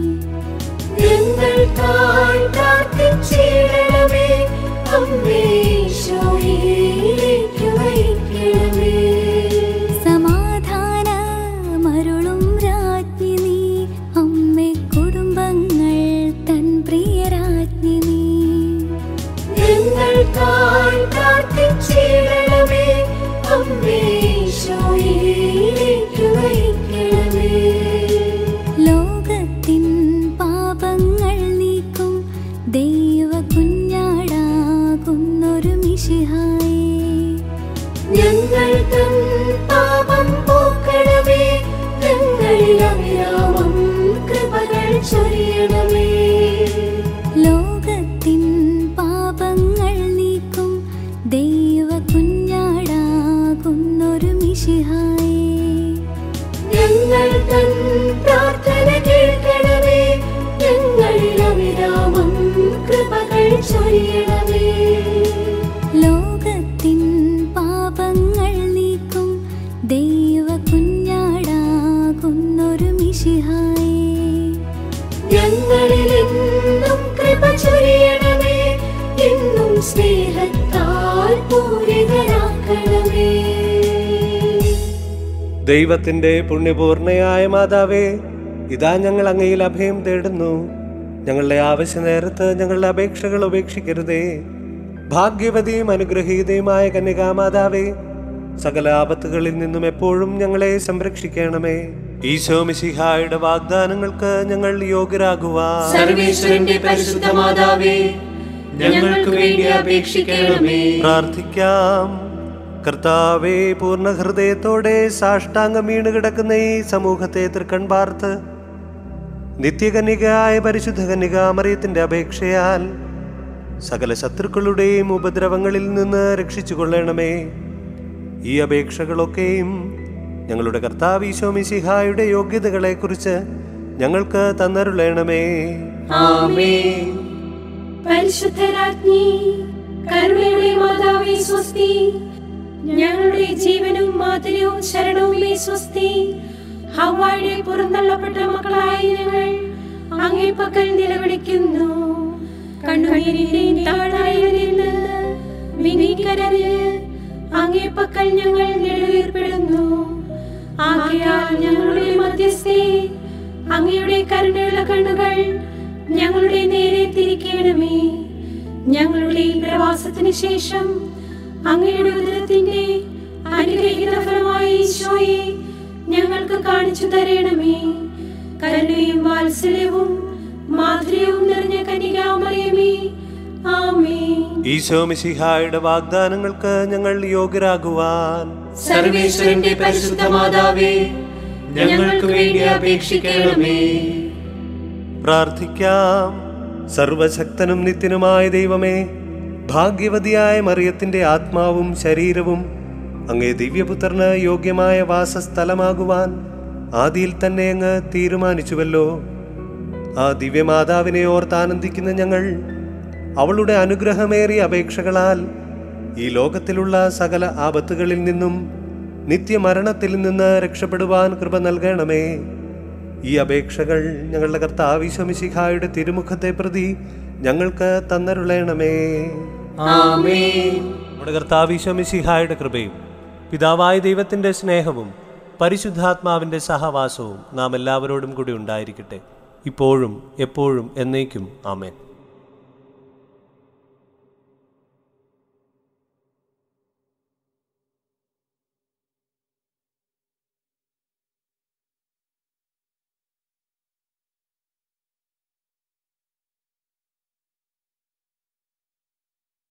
ഞങ്ങൾക്കായി പ്രാർത്ഥിച്ചിടണമേ. അമ്മേ ഈശോയിലേക്ക് നയിക്കണമേ. സമാധാനമരുളും രാജ്ഞി നീ അമ്മേ കുടുംബങ്ങൾ തൻ പ്രിയരാജ്ഞി നീ. ഞങ്ങൾക്കായി പ്രാർത്ഥിച്ചിടണമേ. അമ്മേ ഈശോയിലേക്ക് നയിക്കണമേ. ലോകത്തിൻ പാപങ്ങൾ നീക്കും ദൈവ കുഞ്ഞാടാകുന്നൊരു മിശിഹായേ. ഞങ്ങൾ തൻ പാപം പോക്കണമേ. ഞങ്ങളിൽ അവിരാമം കൃപകൾ ചൊരിയണമേ. ലോകത്തിൻ പാപങ്ങൾ നീക്കും ദൈവ കുഞ്ഞാടാകുന്നൊരു മിശിഹായേ. ഞങ്ങൾ തൻ പ്രാർത്ഥന കേൾക്കണമേ. ഞങ്ങളിൽ അവിരാമം കൃപകൾ ചൊരിയണമേ. ലോകത്തിൻ പാപങ്ങൾ നീക്കും ദൈവ കുഞ്ഞാടാകുന്നൊരു മിശിഹായേ. ഞങ്ങളിൽ എന്നും കൃപ ചൊരിയണമേ. എന്നും സ്നേഹത്താൽ പൂരിതരാക്കണമേ. ദൈവത്തിന്റെ പുണ്യപൂർണയായ മാതാവേ, ഇതാ ഞങ്ങൾ അങ്ങയിൽ അഭയം തേടുന്നു. ഞങ്ങളുടെ ആവശ്യ നേരത്ത് ഞങ്ങളുടെ അപേക്ഷകൾ ഉപേക്ഷിക്കരുതേ. ഭാഗ്യവതിയും അനുഗ്രഹീതയുമായ കന്യകാമാതാവേ, സകല ആപത്തുകളിൽ നിന്നും എപ്പോഴും ഞങ്ങളെ സംരക്ഷിക്കണമേ. ഈശോ മിശിഹായുടെ വാഗ്ദാനങ്ങൾക്ക് ഞങ്ങൾ യോഗ്യരാകുവാൻ സർവേശ്വരന്റെ പരിശുദ്ധ മാതാവേ, ഞങ്ങൾക്ക് വേണ്ടി അപേക്ഷിക്കണമേ. പ്രാർത്ഥിക്കാം. കർത്താവേ, പൂർണ്ണ ഹൃദയത്തോടെ സാഷ്ടാംഗം വീണ് കിടക്കുന്ന ഈ സമൂഹത്തെ തൃക്കൺ പാർത്ത് നിത്യകന്യകയായ പരിശുദ്ധ കന്യകാമറിയത്തിന്റെ അപേക്ഷയാൽ സകല ശത്രുക്കളുടെയും ഉപദ്രവങ്ങളിൽ നിന്ന് രക്ഷിച്ചുകൊള്ളണമേ. ഈ അപേക്ഷകളൊക്കെയും ഞങ്ങളുടെ കർത്താവ് ഈശോ മിശിഹായുടെ യോഗ്യതകളെക്കുറിച്ച് ഞങ്ങൾക്ക് തന്നരുളണമേ. ആമേൻ. പരിശുദ്ധരാജ്ഞി, കരുണയുടെ മാതാവേ സ്വസ്തി. ഞങ്ങളുടെ ജീവനും മാധുര്യവും ശരണവുമേ സ്വസ്തി. ഹവ്വായുടെ പുറന്തള്ളപ്പെട്ട മക്കളായ ഞങ്ങൾ അങ്ങേ പക്കൽ നിലവിളിക്കുന്നു. കണ്ണുനീരിന്റെയും താഴ്വരയിൽ നിന്ന് വിനീകരഞ്ഞ് അങ്ങേ പക്കൽ ഞങ്ങൾ നെടുവീർപ്പെടുന്നു. ആകയാൽ ഞങ്ങളുടെ മധ്യസ്ഥേ, അങ്ങയുടെ കരുണയുള്ള കണ്ണുകൾ ഞങ്ങളുടെ നേരെ തിരിക്കണമേ. ഞങ്ങളുടെ ഈ പ്രവാസത്തിന് ശേഷം അങ്ങയുടെ ഉദരത്തിന്റെ അനുഗ്രഹീത ഫലമായ ഈശോയെ ഞങ്ങൾക്ക് കാണിച്ചു തരണമേ. കരുണയും വാത്സല്യവും മാധുര്യവും നിറഞ്ഞ കന്യകാമറിയമേ, ആമേൻ. ഈശോ മിശിഹായുടെ വാഗ്ദാനങ്ങൾക്ക് ഞങ്ങൾ യോഗ്യരാകുവാൻ സർവേശ്വരന്റെ പരിശുദ്ധ മാതാവേ, ഞങ്ങൾക്ക് വേണ്ടി അപേക്ഷിക്കണമേ. പ്രാർത്ഥിക്കാം. സർവശക്തനും നിത്യനുമായ ദൈവമേ, ഭാഗ്യവതിയായ മറിയത്തിന്റെ ആത്മാവും ശരീരവും അങ്ങേ ദിവ്യപുത്രന് യോഗ്യമായ വാസസ്ഥലമാകുവാൻ ആദിയിൽ തന്നെ അങ്ങ് തീരുമാനിച്ചുവല്ലോ. ആ ദിവ്യമാതാവിനെ ഓർത്താനന്ദിക്കുന്ന ഞങ്ങൾ അവളുടെ അനുഗ്രഹമേറിയ അപേക്ഷകളാൽ ഈ ലോകത്തിലുള്ള സകല ആപത്തുകളിൽ നിന്നും നിത്യമരണത്തിൽ നിന്ന് രക്ഷപ്പെടുവാൻ കൃപ നൽകണമേ. ഈ അപേക്ഷകൾ ഞങ്ങളുടെ കർത്താവ് ഈശോ മിശിഹായുടെ തിരുമുഖത്തെ പ്രതി ഞങ്ങൾക്ക് തന്നരുളണമേ. ആമേൻ. നമ്മുടെ കർത്താവ് ഈശോ മിശിഹായുടെ കൃപയും പിതാവായ ദൈവത്തിന്റെ സ്നേഹവും പരിശുദ്ധാത്മാവിന്റെ സഹവാസവും നാം എല്ലാവരോടും കൂടി ഉണ്ടായിരിക്കട്ടെ, ഇപ്പോഴും എപ്പോഴും എന്നേക്കും. ആമേൻ.